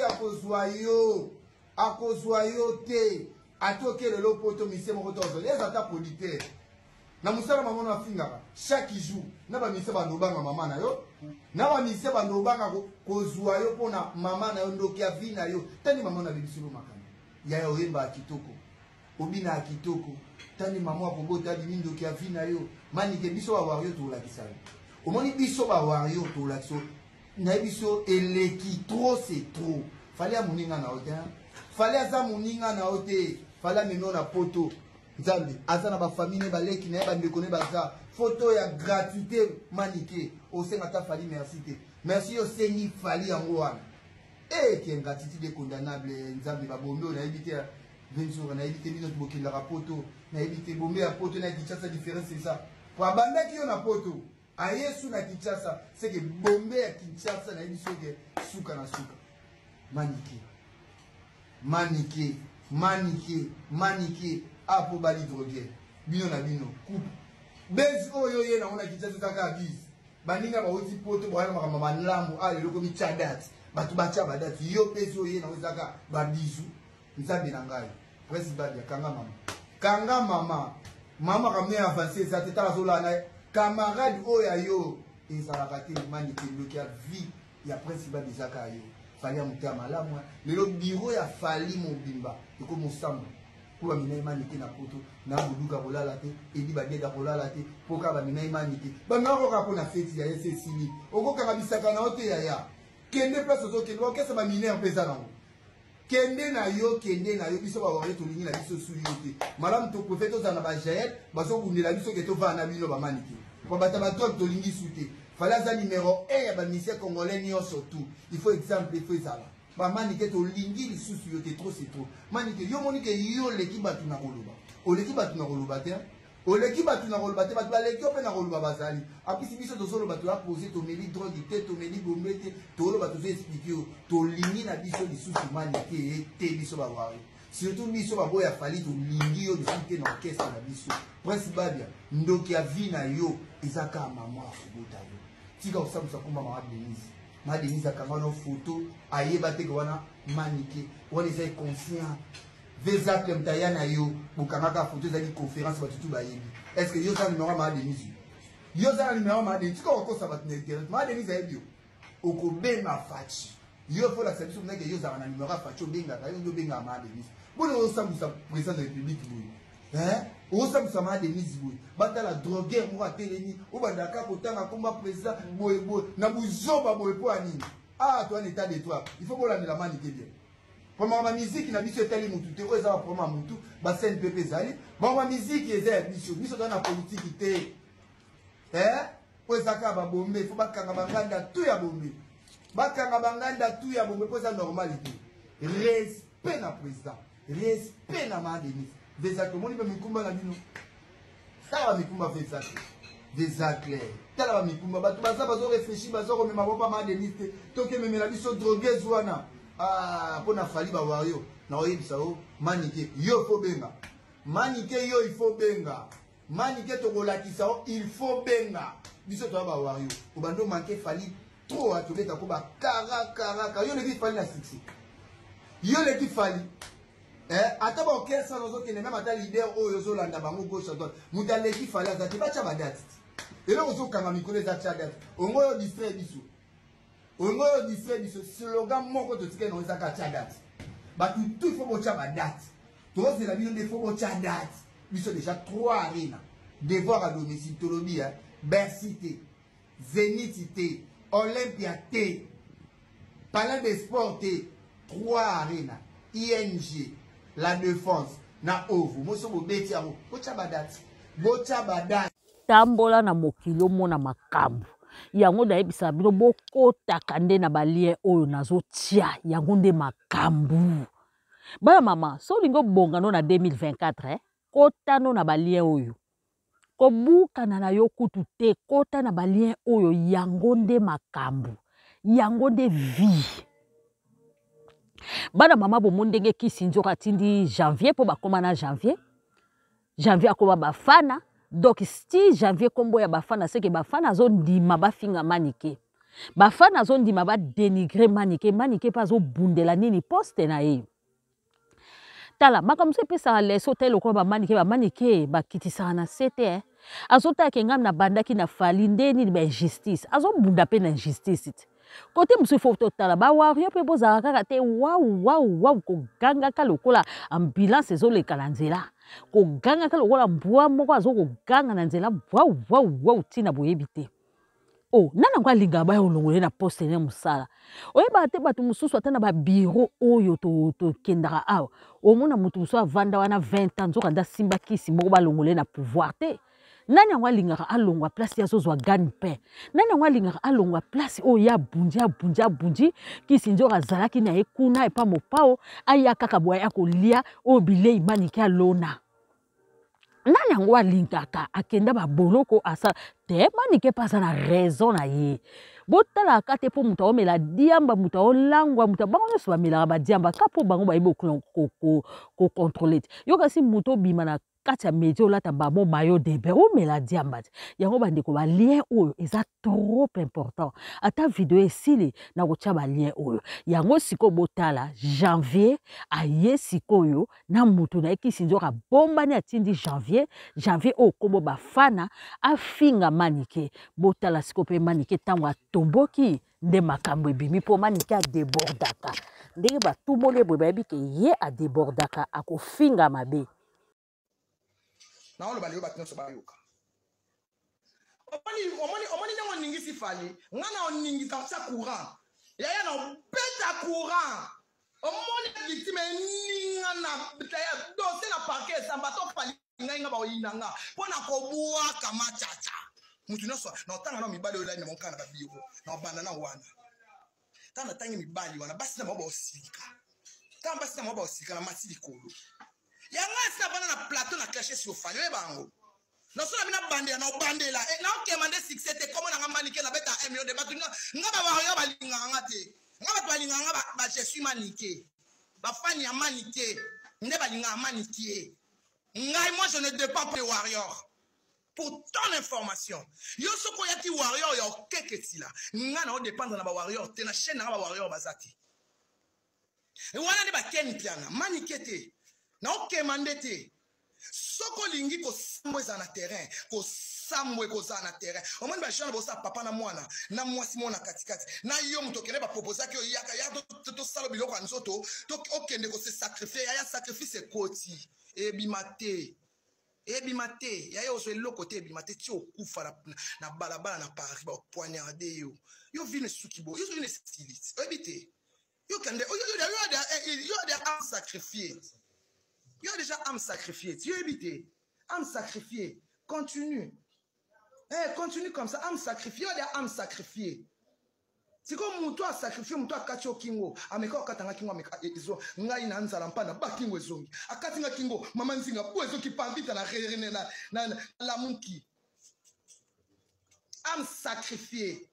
akozwa yo te atoke le lopoto musicien moko to les ata producteur na musala mama na fingaka chaque jour na ba musicien bandobanga mama na yo na ba musicien bandobanga kozwa yo pona mama na yo ndoki ya vina yo tani mama na bibisulu makana ya oyemba kitoko obina kitoko tani mama akobota limindo ki avina yo manike biso ba wario to la kisala omoni biso ba wario to la so na biso eleki trop c'est trop fallait amuninga na hotel fallait aza muninga na hotel fallait meno na poto nzambe aza ba famille ba leki na ba ndeko ne baza photo ya gratuité manike o senga ta fali merci yo sengi fali yango wana qui est gratitude condamnable nzambe ba bombe na ebité 20 jours na évité bino boki la poto na évité bombe ya poto na Kinshasa différence c'est ça pour banda ki yo na poto ayesu na Kinshasa c'est que bombe ya Kinshasa na biso ke suka na suka manike apo bali droguer bino na bino coupe bezi oyo ye na ona Kinshasa kaka bis baninga ba oti poto bwana makamba manlambo ale loko mi chadat batu bacha badati yo bezi oyo ye na ozaka ba bisu nzambe na ngai président ya kanga mama kamne avancer ça te tala zola na camarade oya yo ezalaka te manike bloqué vie ya président bizaka yo fali amuta malamu lelo bureau ya fali mobimba eko mosamba pour amina manike na poto na buduka kolala te edi bageda kolala te poka ba mina manike ba ngako ka pona feti ya SSili okoka bisaka na hote ya kende place ozo kende okesa ba mineur pesa nango kende na yo biso ba wale tolingi na biso suyote malamu to prophète za na ba jael baso kundela biso ke to va na bino ba maniki kwa bata to tolingi sute fala za numéro 1 ya ba ministère congolais ni surtout il faut exemple il faut ça ba manike to lingi lisusu yo te trop c'est trop manike yo moni ke yo leki batu na koloba oleki batu na koloba te oleki batu na koloba te batu baleki ope na koloba bazali apisi biso tozoloba to poser to meli drogue te to meli bombe te toloba to expliquer yo to lingi na biso lisusu manike te biso ba wari surtout biso ba boya fali to lingi yo lisusu te na orchestre na biso prince babia ndoki ya vie na yo ezaka mama akobota yo tika osamusa komba mama Denise ma Denise akanga no photo ayeba te wana manike wana eza conscient Vezak mtayana yo bukangaka photo ezali conférence batutu bayebi est-ce que yo za numéro ma Denise yo za numéro ma Denise ko ko sabat na internet ma Denise ayebi yo okobenga fachi yo faut la service que yo za na numéro fachi obenga yo benga ma Denise bono osamusa président de la République boy osamusa ma Denise boy batala drogueur mo atelemi obandaka kotanga komba président boy boy na buzoba boy po anini toi en état d'étoile il faut que la manike bien. Pour ma musique, na biso etali mutu te oza pour ma mutu ba scène pepe zali ba ma musique eza biso dans la politique te oza ka ba bombe faut ba kanga banganda tout ya bombe ba kanga banganda tout ya bombe pour ça normalité respect na président respect na ma Denise des actes moni ba mikumba na bino ça va mikumba fait ça des actes tala ba mikumba ba baza bazo réfléchir bazo remema ba ma Denise to ke memela biso drogueuse wana pour na fali ba wario na oyebisa o manike yo faut benga manike yo il faut benga manike to kolakisa o il faut benga biso to ba wario obando manke fali trop atobeta ko ba kara yo le ki fali na succès yo le ki fali ata ba okesa nozo kene même ata leader oyo zo landa bango gauche à droite mutale ki fali azati ba cha ba date et là ozo kanga mikolo za cha date ongo yo distrait biso on a dit ce slogan mon côté que nous avons date bah tout faut bocha ba date toi c'est la vie de faut bocha date ils sont déjà 3 arénas devoir à domicile tolobi Bercy T Zénith T Olympia T Palais des Sports T 3 arénas ING la défense na ovu moso bo betia bocha ba date tambola na mokilo mona makambu yango da ebisa bino bokotaka nde na balien oyo nazotia yango nde makambu bana mama so lingo bongano na 2024 kotano na balien oyo kobukana na yo kutu te kota na balien oyo yango nde makambu yango nde vie bana mama bomondenge kisi nzoka tindi janvier po bakoma na janvier akoma bafana. Donc, si janvier kombo ya bafana, c'est que bafana zone ndima bafinga manike. Bafana zone ndima ba dénigrer manike. Manike pas zo bundela nini poste na ye. Tala, makamse pesa leso telo kwa ba manike ba kitisa na sete. Azota kengam na bandaki na fali ndeni ba justice. Azo bunda pe na justice. Kote msu foto tala ba wario pe boza kaka te wow ko ganga ka lokola ambulance zo le kalanzela. Ko ganga ka lokola mbwa moko azo ko ganga na nzela wow tina boyebite. Oh nana kwa linga ba olongole na poste ne musala. Oyeba te batu mususu atana ba bureau oyo to kendara awa. Omona mutu musu avanda wana 20 ans zoka nda simba kisi moko ba longole na pouvoir te. Nani angwa lingaka alongwa place ya zozwa gani pe. Nani angwa lingaka alongwa place o ya bunji kisi njoka zalaki na ekuna epa mopao aya kaka boya ya kolia o bilei manike alona. Nani angwa lingaka akenda ba boloko asa te manike pasa na raison na ye. Botala kate po muta omela diamba muta olangwa muta bango nyoso bamela ba diamba kapo bango ba ibo ko contrôler. Yo kasi muto bima na kati ya medio lata bamo mayo debe o mela diamba yango bandeko ba lien oyo eza trop important ata video esili na kotia ba lien oyo yango siko botala janvier aye sikoyo na mutu na ekisi nzoka bombani atindi janvier o kombo bafana afinga manike botala siko pe manike tango atomboki nde makambo ebimi po manike adebordaka ndenge batumoli boye bayebi ke ye adebordaka akofinga mabe. Na ono bali yoba tinoso bayoka omoni nyango ningisi fali ngana oningisa sa courant yaya na beta courant omoni victime ninga na bitaya dossier na parquet samba to fali nga ba oyinanga pona ko bua kama chacha mutu noso na otanga na mibale ola na monkana ba biyo na banda na wana tana tangi mibali wana basi na mwa baosilika tana basi na mwa baosilika na mati likolo yanga sa bana na plateau na clasher sur fali we bango na so na bina bandela na bandela na okemande succès te comme na ngamanike na beta 1 million de batu nga ba wa balinga nga te nga ba balinga nga ba je suis maniqué ba fani ya maniqué nde balinga maniqué ngai moi je ne dépends pas des warriors. Pour ton information, yo soko yaki warrior yo keketi la nga na dépendre na ba warrior te na chaîne na ba warrior bazati e wana ne ba ken piana manikete na okemande te soko lingi ko sambweza na terrain ko sambwe ko za na terrain o moni ba jean bosa papa na mwana na mwasi mona katikati na yo mutokele ba proposer que yaka ya to salo biloko anzoto to okende ko se sacrifier ya sacrifice koti e bimate ebimate ya yo so eloko te ebimate ti okufa na balabala na Paris ba poignarder yo vine sukibo yo vine styliste ebite yo kende yo des âmes sacrifiées yo déjà âmes sacrifiées tu ebite âmes sacrifiées continue continue comme ça âmes sacrifiées yo des âmes sacrifiées. C'est comme muto a sacrifié muto a kati kingo ameka okatanga kingo ameka ezo ngai na nzala mpana ba kingo ezongi akati nga kingo mama nzinga po ezo ki pambita na rene na la munki am sacrifié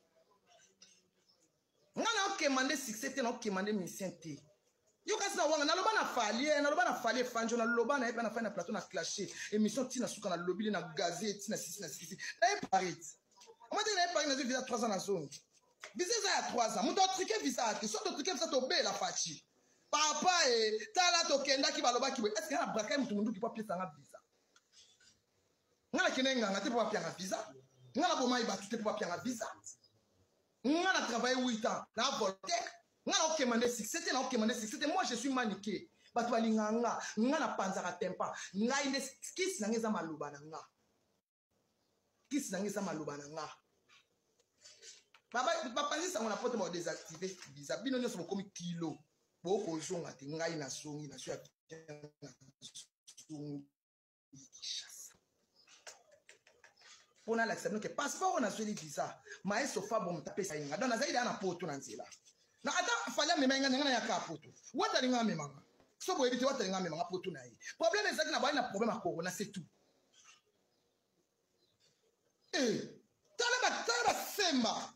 ngana okemande succès te na okemande mission te yo kasi na wanga na loba na fali fanjo na loba na eba na fana plateau na clasher émission tina suka na lobile na gazette tina sisi na parit on m'a dit na parit na visa 3 ans na zone. Visa ça à 3 ans. Mon doit truquer visa. Soit de truquer visa to be la fachi. Papa et tala to kenda ki baloba ki. Est-ce que na braka mutu mundu ki pa pièce nga visa? Ngala kenenga ngate pa pièce nga visa. Ngala boma iba tout pa pièce nga visa. Ngala travailler 8 ans na Voltec. Ngala okemande succès, na okemande succès. Moi je suis maniqué. Batu balinganga ngala panzaka tempa. Ngai ne kiss na ngeza maluba na nga. Kiss na ngeza maluba na nga. Papa ça on a porté pour désactiver visa bino nyo so komi kilo boko zonga te ngai na songi na so ya pour na l'accepter que passeport on a sur visa mais sofa bon taper ça inga donc na zaida na poto na nzela na ata fanya mema inga ngana ya ka poto wata linga mema so bo éviter wata linga mema poto na yi problème ezaki na bali na problème à corona c'est tout tala semba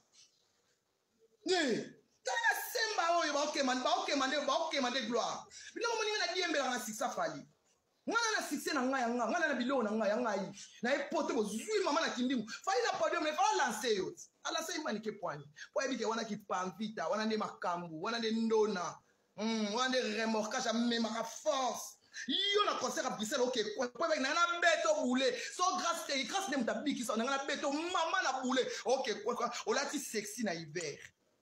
tala semba oyo ba okemande gloire bino moni na diembela na siksa fali ngana na sikse na nga yanga ngana na bilo na nga yanga yi na epote bo zui mama na kindingu fali na podium le fa lancer yo ala sai manike poani po ebike wana ki pamvita wana ne makambu wana ne ndona wana ne remorquage même ma force yo na concert à Bruxelles OK po avec na beto boule so grâce de mutabiki so na beto mama na boule OK olati sexy na hiver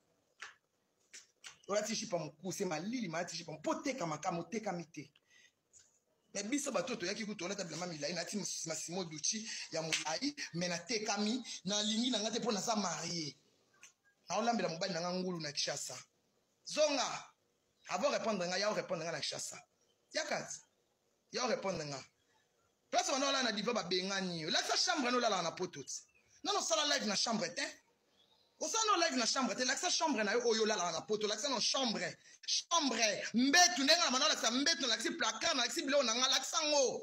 olati chipa mukuse malili malati chipa poteka makamo teka mite mais biso batoto yaki kutoleta bilama milai na ti Massimo Ducci ya mulai mais na tekami na lingi na ngate po na sa marié na olambela mobali na ngulu na Kishasa zonga avant répondre nga ya répondre nga na Kishasa yakati ya répondre nga place on a na diva ba bengani la sa chambre no la na pototi non sala live na chambre te o sa no live na chambre te la sa chambre na yo la na poto la sa no chambre mbetu nenga na la sa mbetu la si placard na si bilo na nga la sa ngo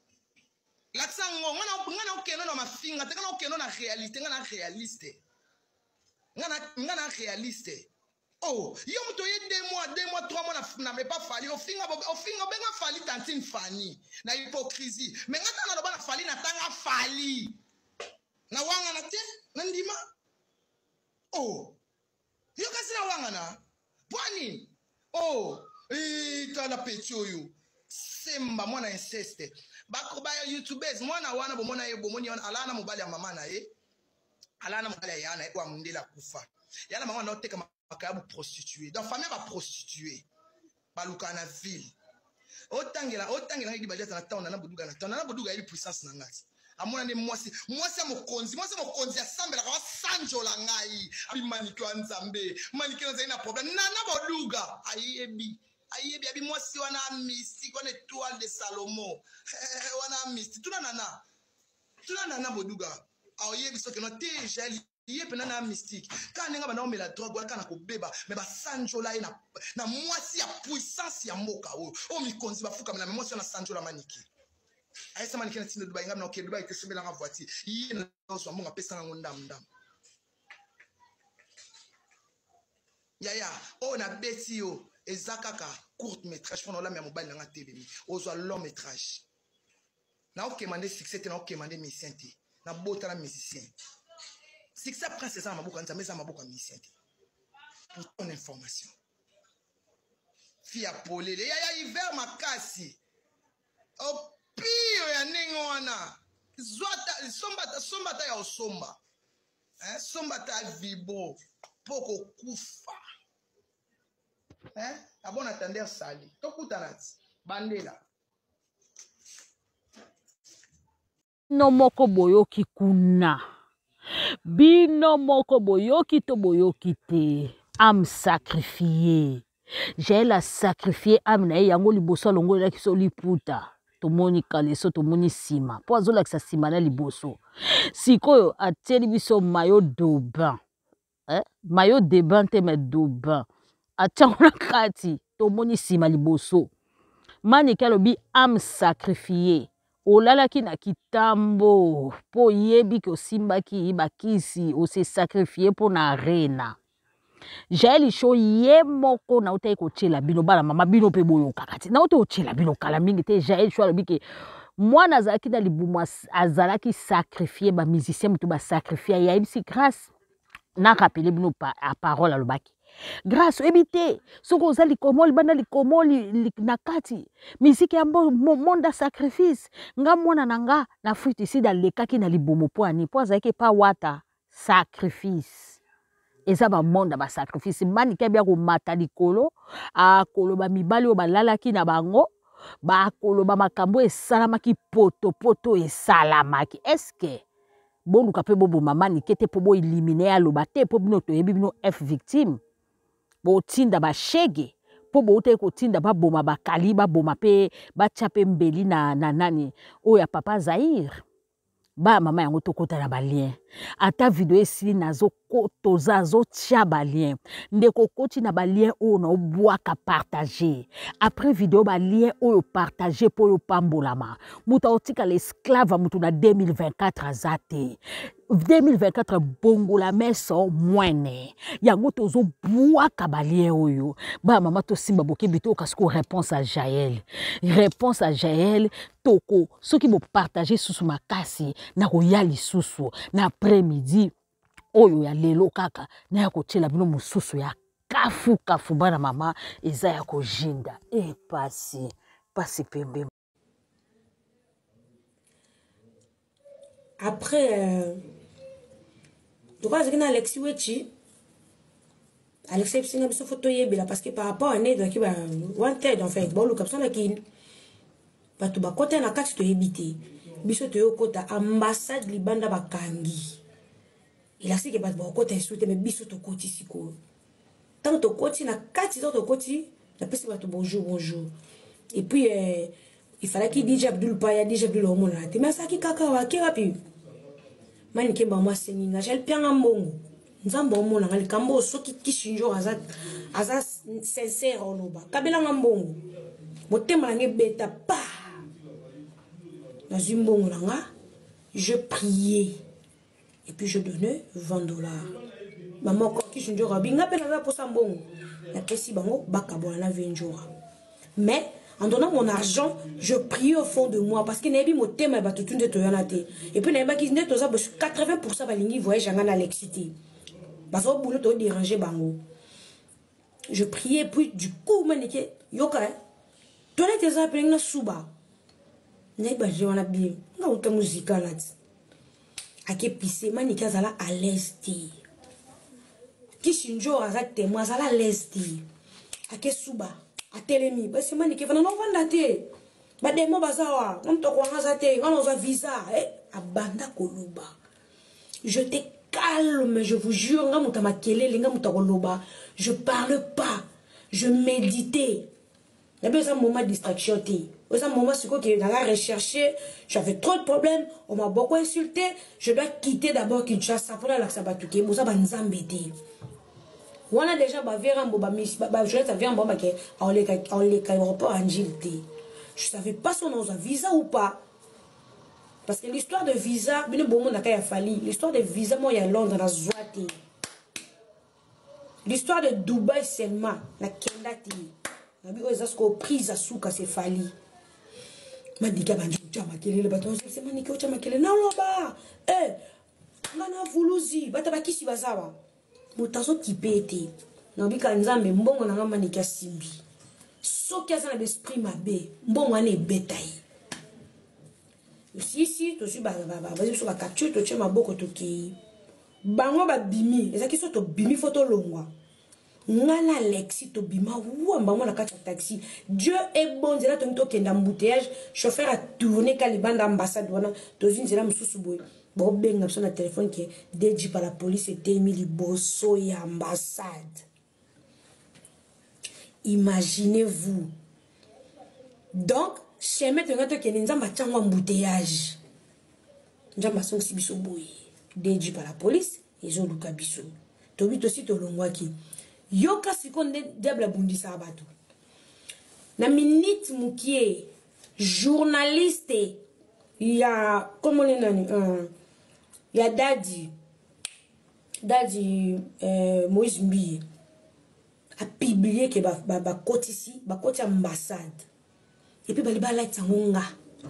ngana okeno na mafinga te ngana okeno na réalité ngana réaliste ngana réaliste. Oh, yo muto ye 2 mois 3 mois na me pas fali o finga benga fali tantine fani na hypocrisie mais ngata na loba na fali na tanga fali na wanga na te na ndima oh yo kasi na wanga na bwani oh tala petio yo semba mwana inceste bakoba ya youtubers mwana wana bomona ye bomoni alana mobali ya mama na ye alana mobali ya yana kwa mundela kufa yana mama na oteka makabu prostituée dans famille va prostituée baluka na ville otangela ngi bajata na town na boduga ili puissance na ngati amona ne mwasi mokonzi ya sambela kwa sanjo la ngai abi manikwa nzambe manikwa nzai na problème na boduga ayebi abi mwasi wana mystique wana étoile de Salomon wana mystique tuna nana boduga ayebi so que no te jali ye pena na mystique quand nenga bana omela drogue wala kana ko beba mais ba sanjola ye na mwasi ya puissance ya mboka o mikonzi bafuka na mwasi na sanjola maniki ayesa maniki na tino Dubai ngam na ok Dubai te sebela nga voiture ye na so mbonga pesa nga ndam yaya o na beti yo ezakaka court métrage pour la mobile na telemi ozo long métrage na ok mandé succès te na ok mandé musicien te na bota na musicien succès prince ça mabuka nzambe ça mabuka musicien te pour ton information fia polele yaya hiver makasi o pio ya ningo wana zwata sombata ya osomba sombata vibo poko kufa abon attendeur sali tokutanati bandela no moko boyoki kuna bino moko boyoki to boyoki te am sacrifié j'ai la sacrifié am na yango liboso longo la kiso liputa tomoni kaleso tomoni sima po azola kisa sima na liboso sikoyo ateli biso maillot de bain maillot de bain te mais de bain atangona kati tomoni sima liboso maniki alobi am sacrifié olalaki na kitambo po yebi ke osimbaki bakisi ose sacrifié po na arena Jaeli show ye moko na utai kochela bino bala mama bino pe boyo kakati na utai kochela bino kala mingi te Jaeli show alobi ke mwana azalaki na libumu azalaki sacrifié ba musicien mutu ba sacrifié ya ibisi grâce na rappeler bino a parole alobaki grâce ebité soko ozali komoli banda likomoli nakati misiki ya monde sacrifice nga mwana nanga na Afrique ici dalekaki na libumu po ani po azalaki pa wata sacrifice eza ba monde ba sacrifice manike bia ko mata likolo akoloba mibali o balalaki na bango bakoloba makambo esalamaki poto esalamaki eske boluka pe bobo mama nikete po bo éliminer aloba te po bino toyebi bino F victime bo tinda ba shege po bo te ko tinda ba boma bakali ba boma pe ba chape mbeli na nani oya papa Zaire ba mama yango tokota na balien ata video esili nazo kotoza zo tia balien ndeko koti na balien o na obwaka partager après video balien o partager po yo pambolama muta otika l'esclave mutu na 2024 azate 2024 bongo la meso mwene yango tozo bwaka balien oyo ba mama to simba boke bito kasko réponse à Jaël toko soki bo partager susu makasi na koyali susu na après-midi oyo ya lelo kaka na ya kochela bino mususu ya kafu bana mama eza ya kojinda pasi pembe. Après donc quand j'ai Alexis Wechi Alexis Psinga biso photo yebela parce que par rapport à Ned qui ba wanted en fait bon le comme ça là qui batu ba kota na kati to yebite biso to yokota ambassade libanda bakangi il a dit que batu ba kota esute mais biso to koti siko tant to koti na kati to koti la pesi batu bonjour et puis il fallait qu'il dise Abdul Paya dise Abdul Omona mais ça qui kaka wa ki wapi mani kemba moi seninga j'ai le pianga mbongo nzambo omona ngali kambo soki kishinjo aza sincère oloba kabela mbongo motema nge beta pa na zimbongo nanga je priais et puis je donnais $20 maman ko kishinjo rabinga pe na pour mbongo na pesi bango bakabona na 20 jours mais en donnant mon argent, je prie au fond de moi parce que n'abi mo tema ba tutunde to yanate et puis n'abi ki neto za 80% balingi voyage ngana l'excité baso boulot to déranger bango je priais puis du coup manike yoka tole tes appels na suba n'abi ba je wana bien na uta musical là ake pisse manike azala à l'est ki shinjo azate moi azala à l'est ake suba atelemi basi mani ke vana no vanda te ba demo bazawa mto ko ngaza te ngano za visa abanda koluba je te calme je vous jure ngamu tamakele linga mto koluba je parle pas je méditais Il y a un moment de distraction. Un moment où je vais rechercher, j'avais trop de problèmes, on m'a beaucoup insulté, je dois quitter d'abord Kinshasa pour aller à Sabatouké, pour ça, je vais on a déjà je ne savais pas si on a un visa ou pas. Parce que l'histoire de visa, l'histoire de visa, moi, il y a Londres, dans Zouati. L'histoire de Dubaï seulement, la Kendati. Parce que prise à souka, c'est fali. Ma dit le bâton, c'est manique, non, non, bah, nana vuluzi, batabaki si bazawa. Mutazo qui pété. Nabika nzambe, mbongo nanga manika simbi. Soki aza na l'esprit mabe, mbongo ane betaï. Si, tu suis vas-y sur la capture, tu tiens ma boko toki. Bango ba bimi, ezaki so to bimi photo longwa. Ngana Alexis to bima ou bango na kati taxi. Dieu est bon, zela to kenda embouteillage, chauffeur a tourné Caliban d'ambassade wana, to zin zela mususu boy. Bon benga sur na téléphone qui est dédié par la police et Emily Bosso et ambassade. Imaginez-vous. Donc, chez maître ngato qui est en embouteillage. Njamba son si biso boy. Dédié par la police et zo luka biso. Tobit aussi to longwaki. Yoka sikonde diable bundisa abato. Na minute mukie journaliste il y a comment les nani il y a Dadi Moïse Mbi a publié que ba côté ici ba côté ambassade et puis bali ba light sangonga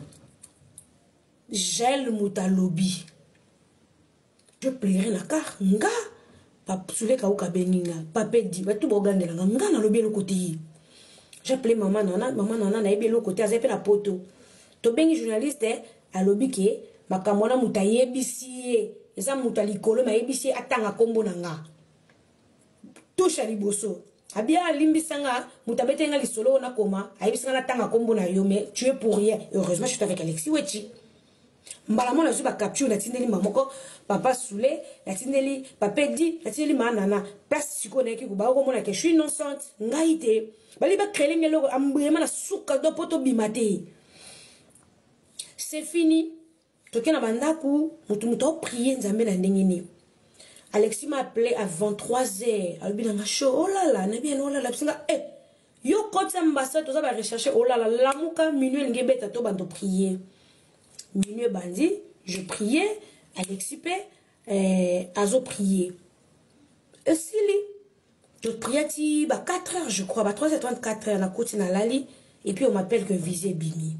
gel mutalobi je plairai na car nga pa soule ka uka benina papa dit ba tout bogandela nga na lobi le côté j'ai appelé maman nana na ebe le côté azepe na poto to bengi journaliste a lobi ke makamona mutayebisi eza mutalikolo mayebisi atanga kombo nanga touche liboso abia limbisanga mutabetenga lisolo na koma ayebisanga na tanga kombo na yo mais tu es pour rien. Heureusement je suis avec Alexis Wechi mbala mona zuba capture na tindeli mamoko papa soule na tindeli papa dit na tindeli manana place siko na ki ko ba ko mona ke je suis innocente ngaite bali ba créer ngelo ambrema na suka do poto bimate. C'est fini. Toké na bandaku mutu prier nzambe na ndengeni. Alexis m'a appelé à 23h. Albi na show oh là là na bien oh là là singa yo côté ambassade to za ba rechercher oh là là lamuka minuit ngebeta to bando prier. Minuit bandi, je priais, Alexis azo prier. Et si je priais ti ba 4h je crois, ba 3h34 na côté na lali et puis on m'appelle que visé bimi.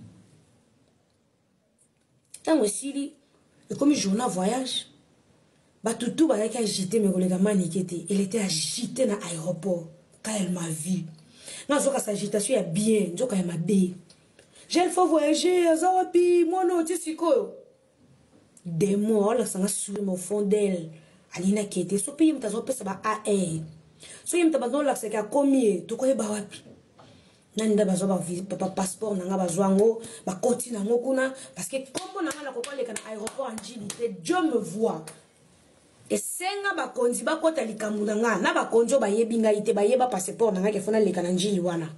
Tant aussi et comme journal voyage bah tout bah elle a agité mes collègues maniqueté elle était agitée dans l'aéroport quand elle m'a vu non so ka sa agitation ya bien nzo ka ya mabe j'ai faut voyager azawapi moi non tisiko des mots là ça sur mon fond d'elle alina kete so puis mtazo pesa ba AR so yim tabazo la c'est ka combien to ko ba wapi nanda bazo ba papa passeport nanga bazwango ba koti nango kuna parce que comme nanga na kokole kana aéroport anjilité Dieu me voit et senga ba konzi ba kota likambu nanga na ba konjo ba yebinga ite ba yeba passeport nanga ke fona lekana njili wana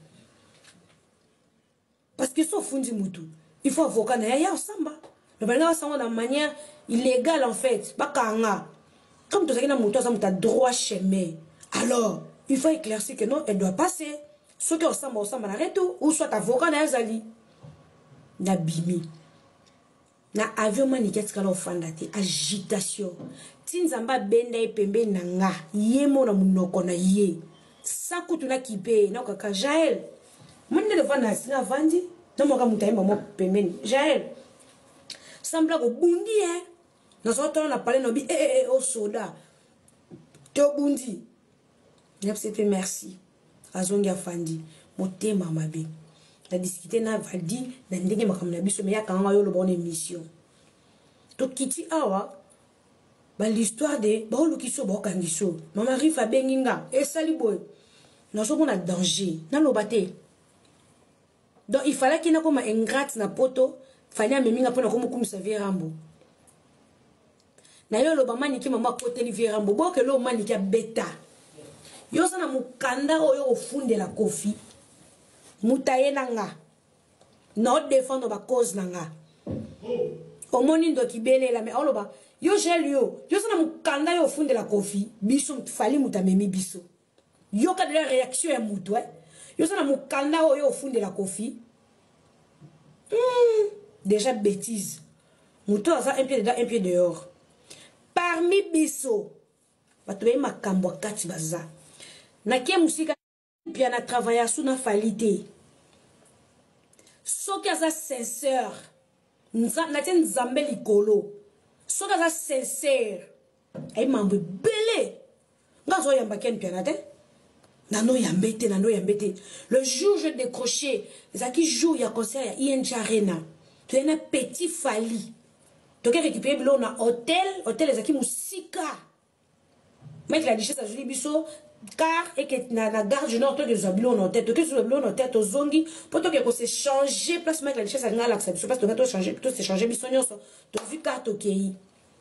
parce que so fundi mutu il faut avocat na ya samba le balanga samba de manière illégale en fait ba kanga comme tout ça na mutu ça muta droit chemin alors il faut éclaircir que non elle doit passer. Ce qui ressemble à retour ou soit avocat na zali na bimi na avion maniket kala ofandate agitation tinzamba benda epembe nanga yemo na munoko na ye sakutu na kipe na kaka Jael monde le vana sina vandi na moka mutaimba mo pembeni Jael sambla ko bundi na soto na parler no bi au soda to bundi n'absete merci azongia fandi motema mabe la discuter na valdi na ndenge makamna biso me yakanga yo lo bonne émission to kiti awa ba l'histoire de ba olukiso ba kangiso mama rifa benginga e sali boy na so mona danger na lo baté donc il fallait qu'il na comme ingrate na poto fanya meminga pona comme kumisa Verambo na yo lo ba maniki mama kote ni Verambo bo ke lo maniki beta yo sana mukanda oyo ofundela kofi mutaye nanga na défendre ba cause nanga omoni ndo kibelela mais oloba yo gel yo sana mukanda yo funde la kofi biso fali mutamemi biso yo ka de la réaction ya mutu yo sana mukanda yo funde la kofi déjà bêtise mutu aza un pied dedans un pied dehors parmi biso batobe makambo kati baza na ke musika pia na travailler sous na falité soki aza sincère na tie nzambe likolo soki aza sincère ay mambo belé ngazo yamba ken pia na te nano yambete le jour je décroché zaki jour ya concert ya ING Arena tu es un petit fali tu as récupéré bilo na hôtel zaki musika mettre la richesse à Julie Bisso car et que na gare du Nord to de zabilo na tête que sur le bilo na tête aux zongi pour que se changer place mettre la richesse à ngala accepte parce que to changer plutôt se changer bisonyo to vu carte okei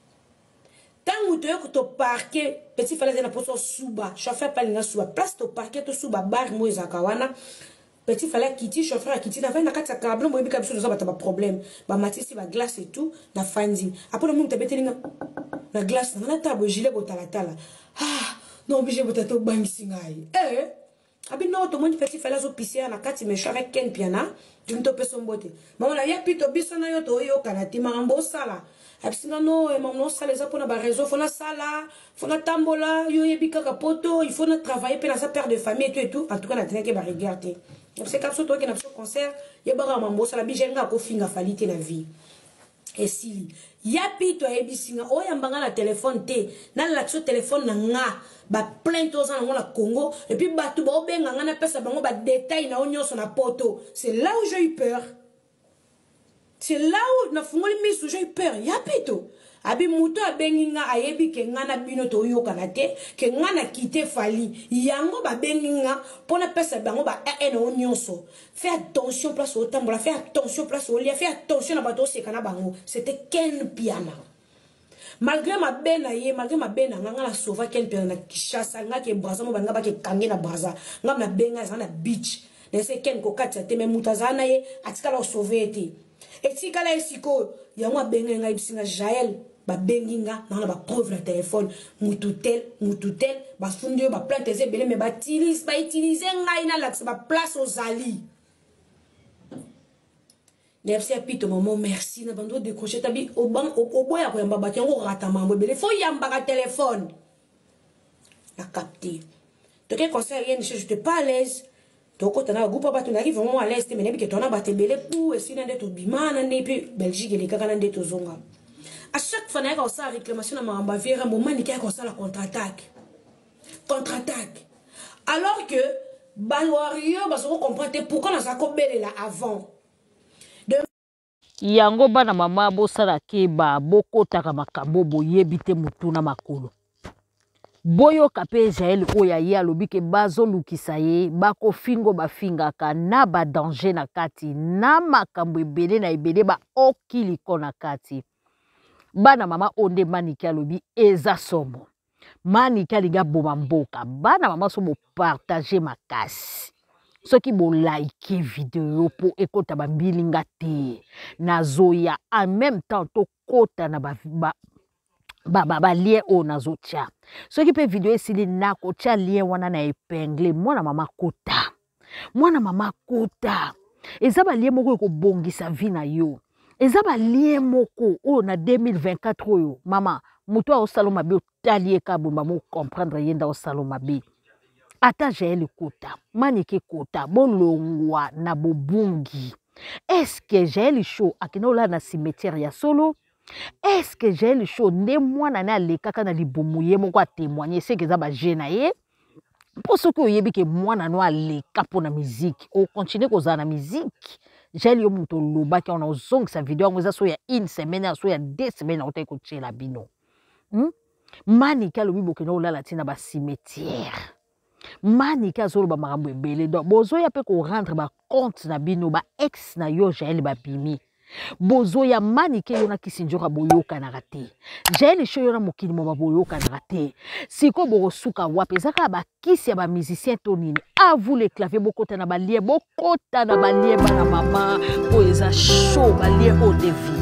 tant ou to parquer petit fallait na poso suba chauffeur pas na suba place to parquer to suba bar mo ezakawana petit fallait quitter chauffeur quitter na na kati ka blo mo bi ka biso za ba problème ba matisi ba glace et tout na fandi après le monde tabetelinga la glace na table gilet botala tala non obligé peut-être au bangisi ngai abi non to moni petit fallait zo pisser na kati me avec ken piana tu me topé son beauté maman la ya pito biso na yo to yo kanati mambo sala absina no maman sala za pona ba réseau fona sala fona tambola yo yebika kapoto il faut na travailler pe na sa père de famille et tout en tout cas na tenir que ba regarder c'est comme ça toi qui na son concert yebaka mambo sala bijenga ko finga falite na vie et si ya pito ebisinga oyambanga na téléphone te na la téléphone na nga ba plainte aux gens na Congo et puis batu ba obenga nga na pesa bango ba détail na onyoso na poto c'est là où j'ai eu peur c'est là où na fungoli misu j'ai eu peur ya pito abi muto abengi nga ayebi ke nga na bino to yoka na te ke nga na kite fali yango ba bengi nga pona pesa bango ba na onyoso fais attention place au tambola fais attention place au lia fais attention na bato sekana bango c'était Ken Piana malgré ma bena nga la sauva Ken Piana na Kishasa nga ke braza mo banga ba ke kange na braza nga na benga za na beach na se Ken ko katsa te me mutazana ye atikala sauver te etikala esiko yango benga nga ibisinga Jael ba benginga na ba preuve na téléphone mututel ba fundio ba plainte ze belé mais ba utiliser nga ina l'axe ba place aux ali merci apito maman merci na bando décrocher tabi au banc au boya ko yamba ba tiango rata mambo belé faut yamba ka téléphone la capter to que conseil rien je te pas à l'aise to ko tana groupe ba to n'arrive vraiment à l'aise mais nebi que to na ba te belé pour et sinon de to bimana ne puis Belgique les kaka na de to zonga à chaque fois qu'on a ça réclamation à ma vie un moment il y a ça la contre-attaque alors que Balwario va se comprendre pourquoi on a ça là avant yango bana mama bosala keba bokotaka makambo boyebite mutuna makolo boyoka pe Jael oya ye alobi ke bazolukisa ye bakofingo bafingaka na ba danger na kati na makambo ebele na ebele ba okiliko na kati bana mama onde maniki alobi eza somo maniki alinga boma mboka bana mama so bo partager makasi soki bo like video po ekota ba mbilinga te na zoya en même temps to kota na ba lien o na zotia soki pe video esili na ko tia lien wana na épingle mwana mama kota eza ba lien moko ko bongisa vie na yo eza ba lien moko o na 2024 oyo mama muto a osaloma be otalier ka bomba mo comprendre yenda osaloma be ata Jael kota maniki kota bolongwa na bobungi est-ce que Jael show akinola na cimetière ya solo est-ce que Jael show nde mwana na lekaka na libomuye moko a témoigner c'est que za ba jeune ye pour ce que oyebi ke mwana no aleka pona musique o continuer kozala na musique Jael yo muto loba ki on a zongisa video ngo za so ya une semaine so ya 2 semaines o te ko tshela bino maniki alobi bokeno olala tina ba cimetière maniki azoloba makambo ebele donc bozoya pe ko rendre ba compte na bino ba ex na yo Jael babimi bozo ya manike yona kisinjoka boyoka na rate jeli sho yona mokili mo boyoka na rate siko bosuka wape zaka ba kisi ya ba musicien tonini à vous les claviers bokota na balie bokota na balie bana mama po eza show balie au devi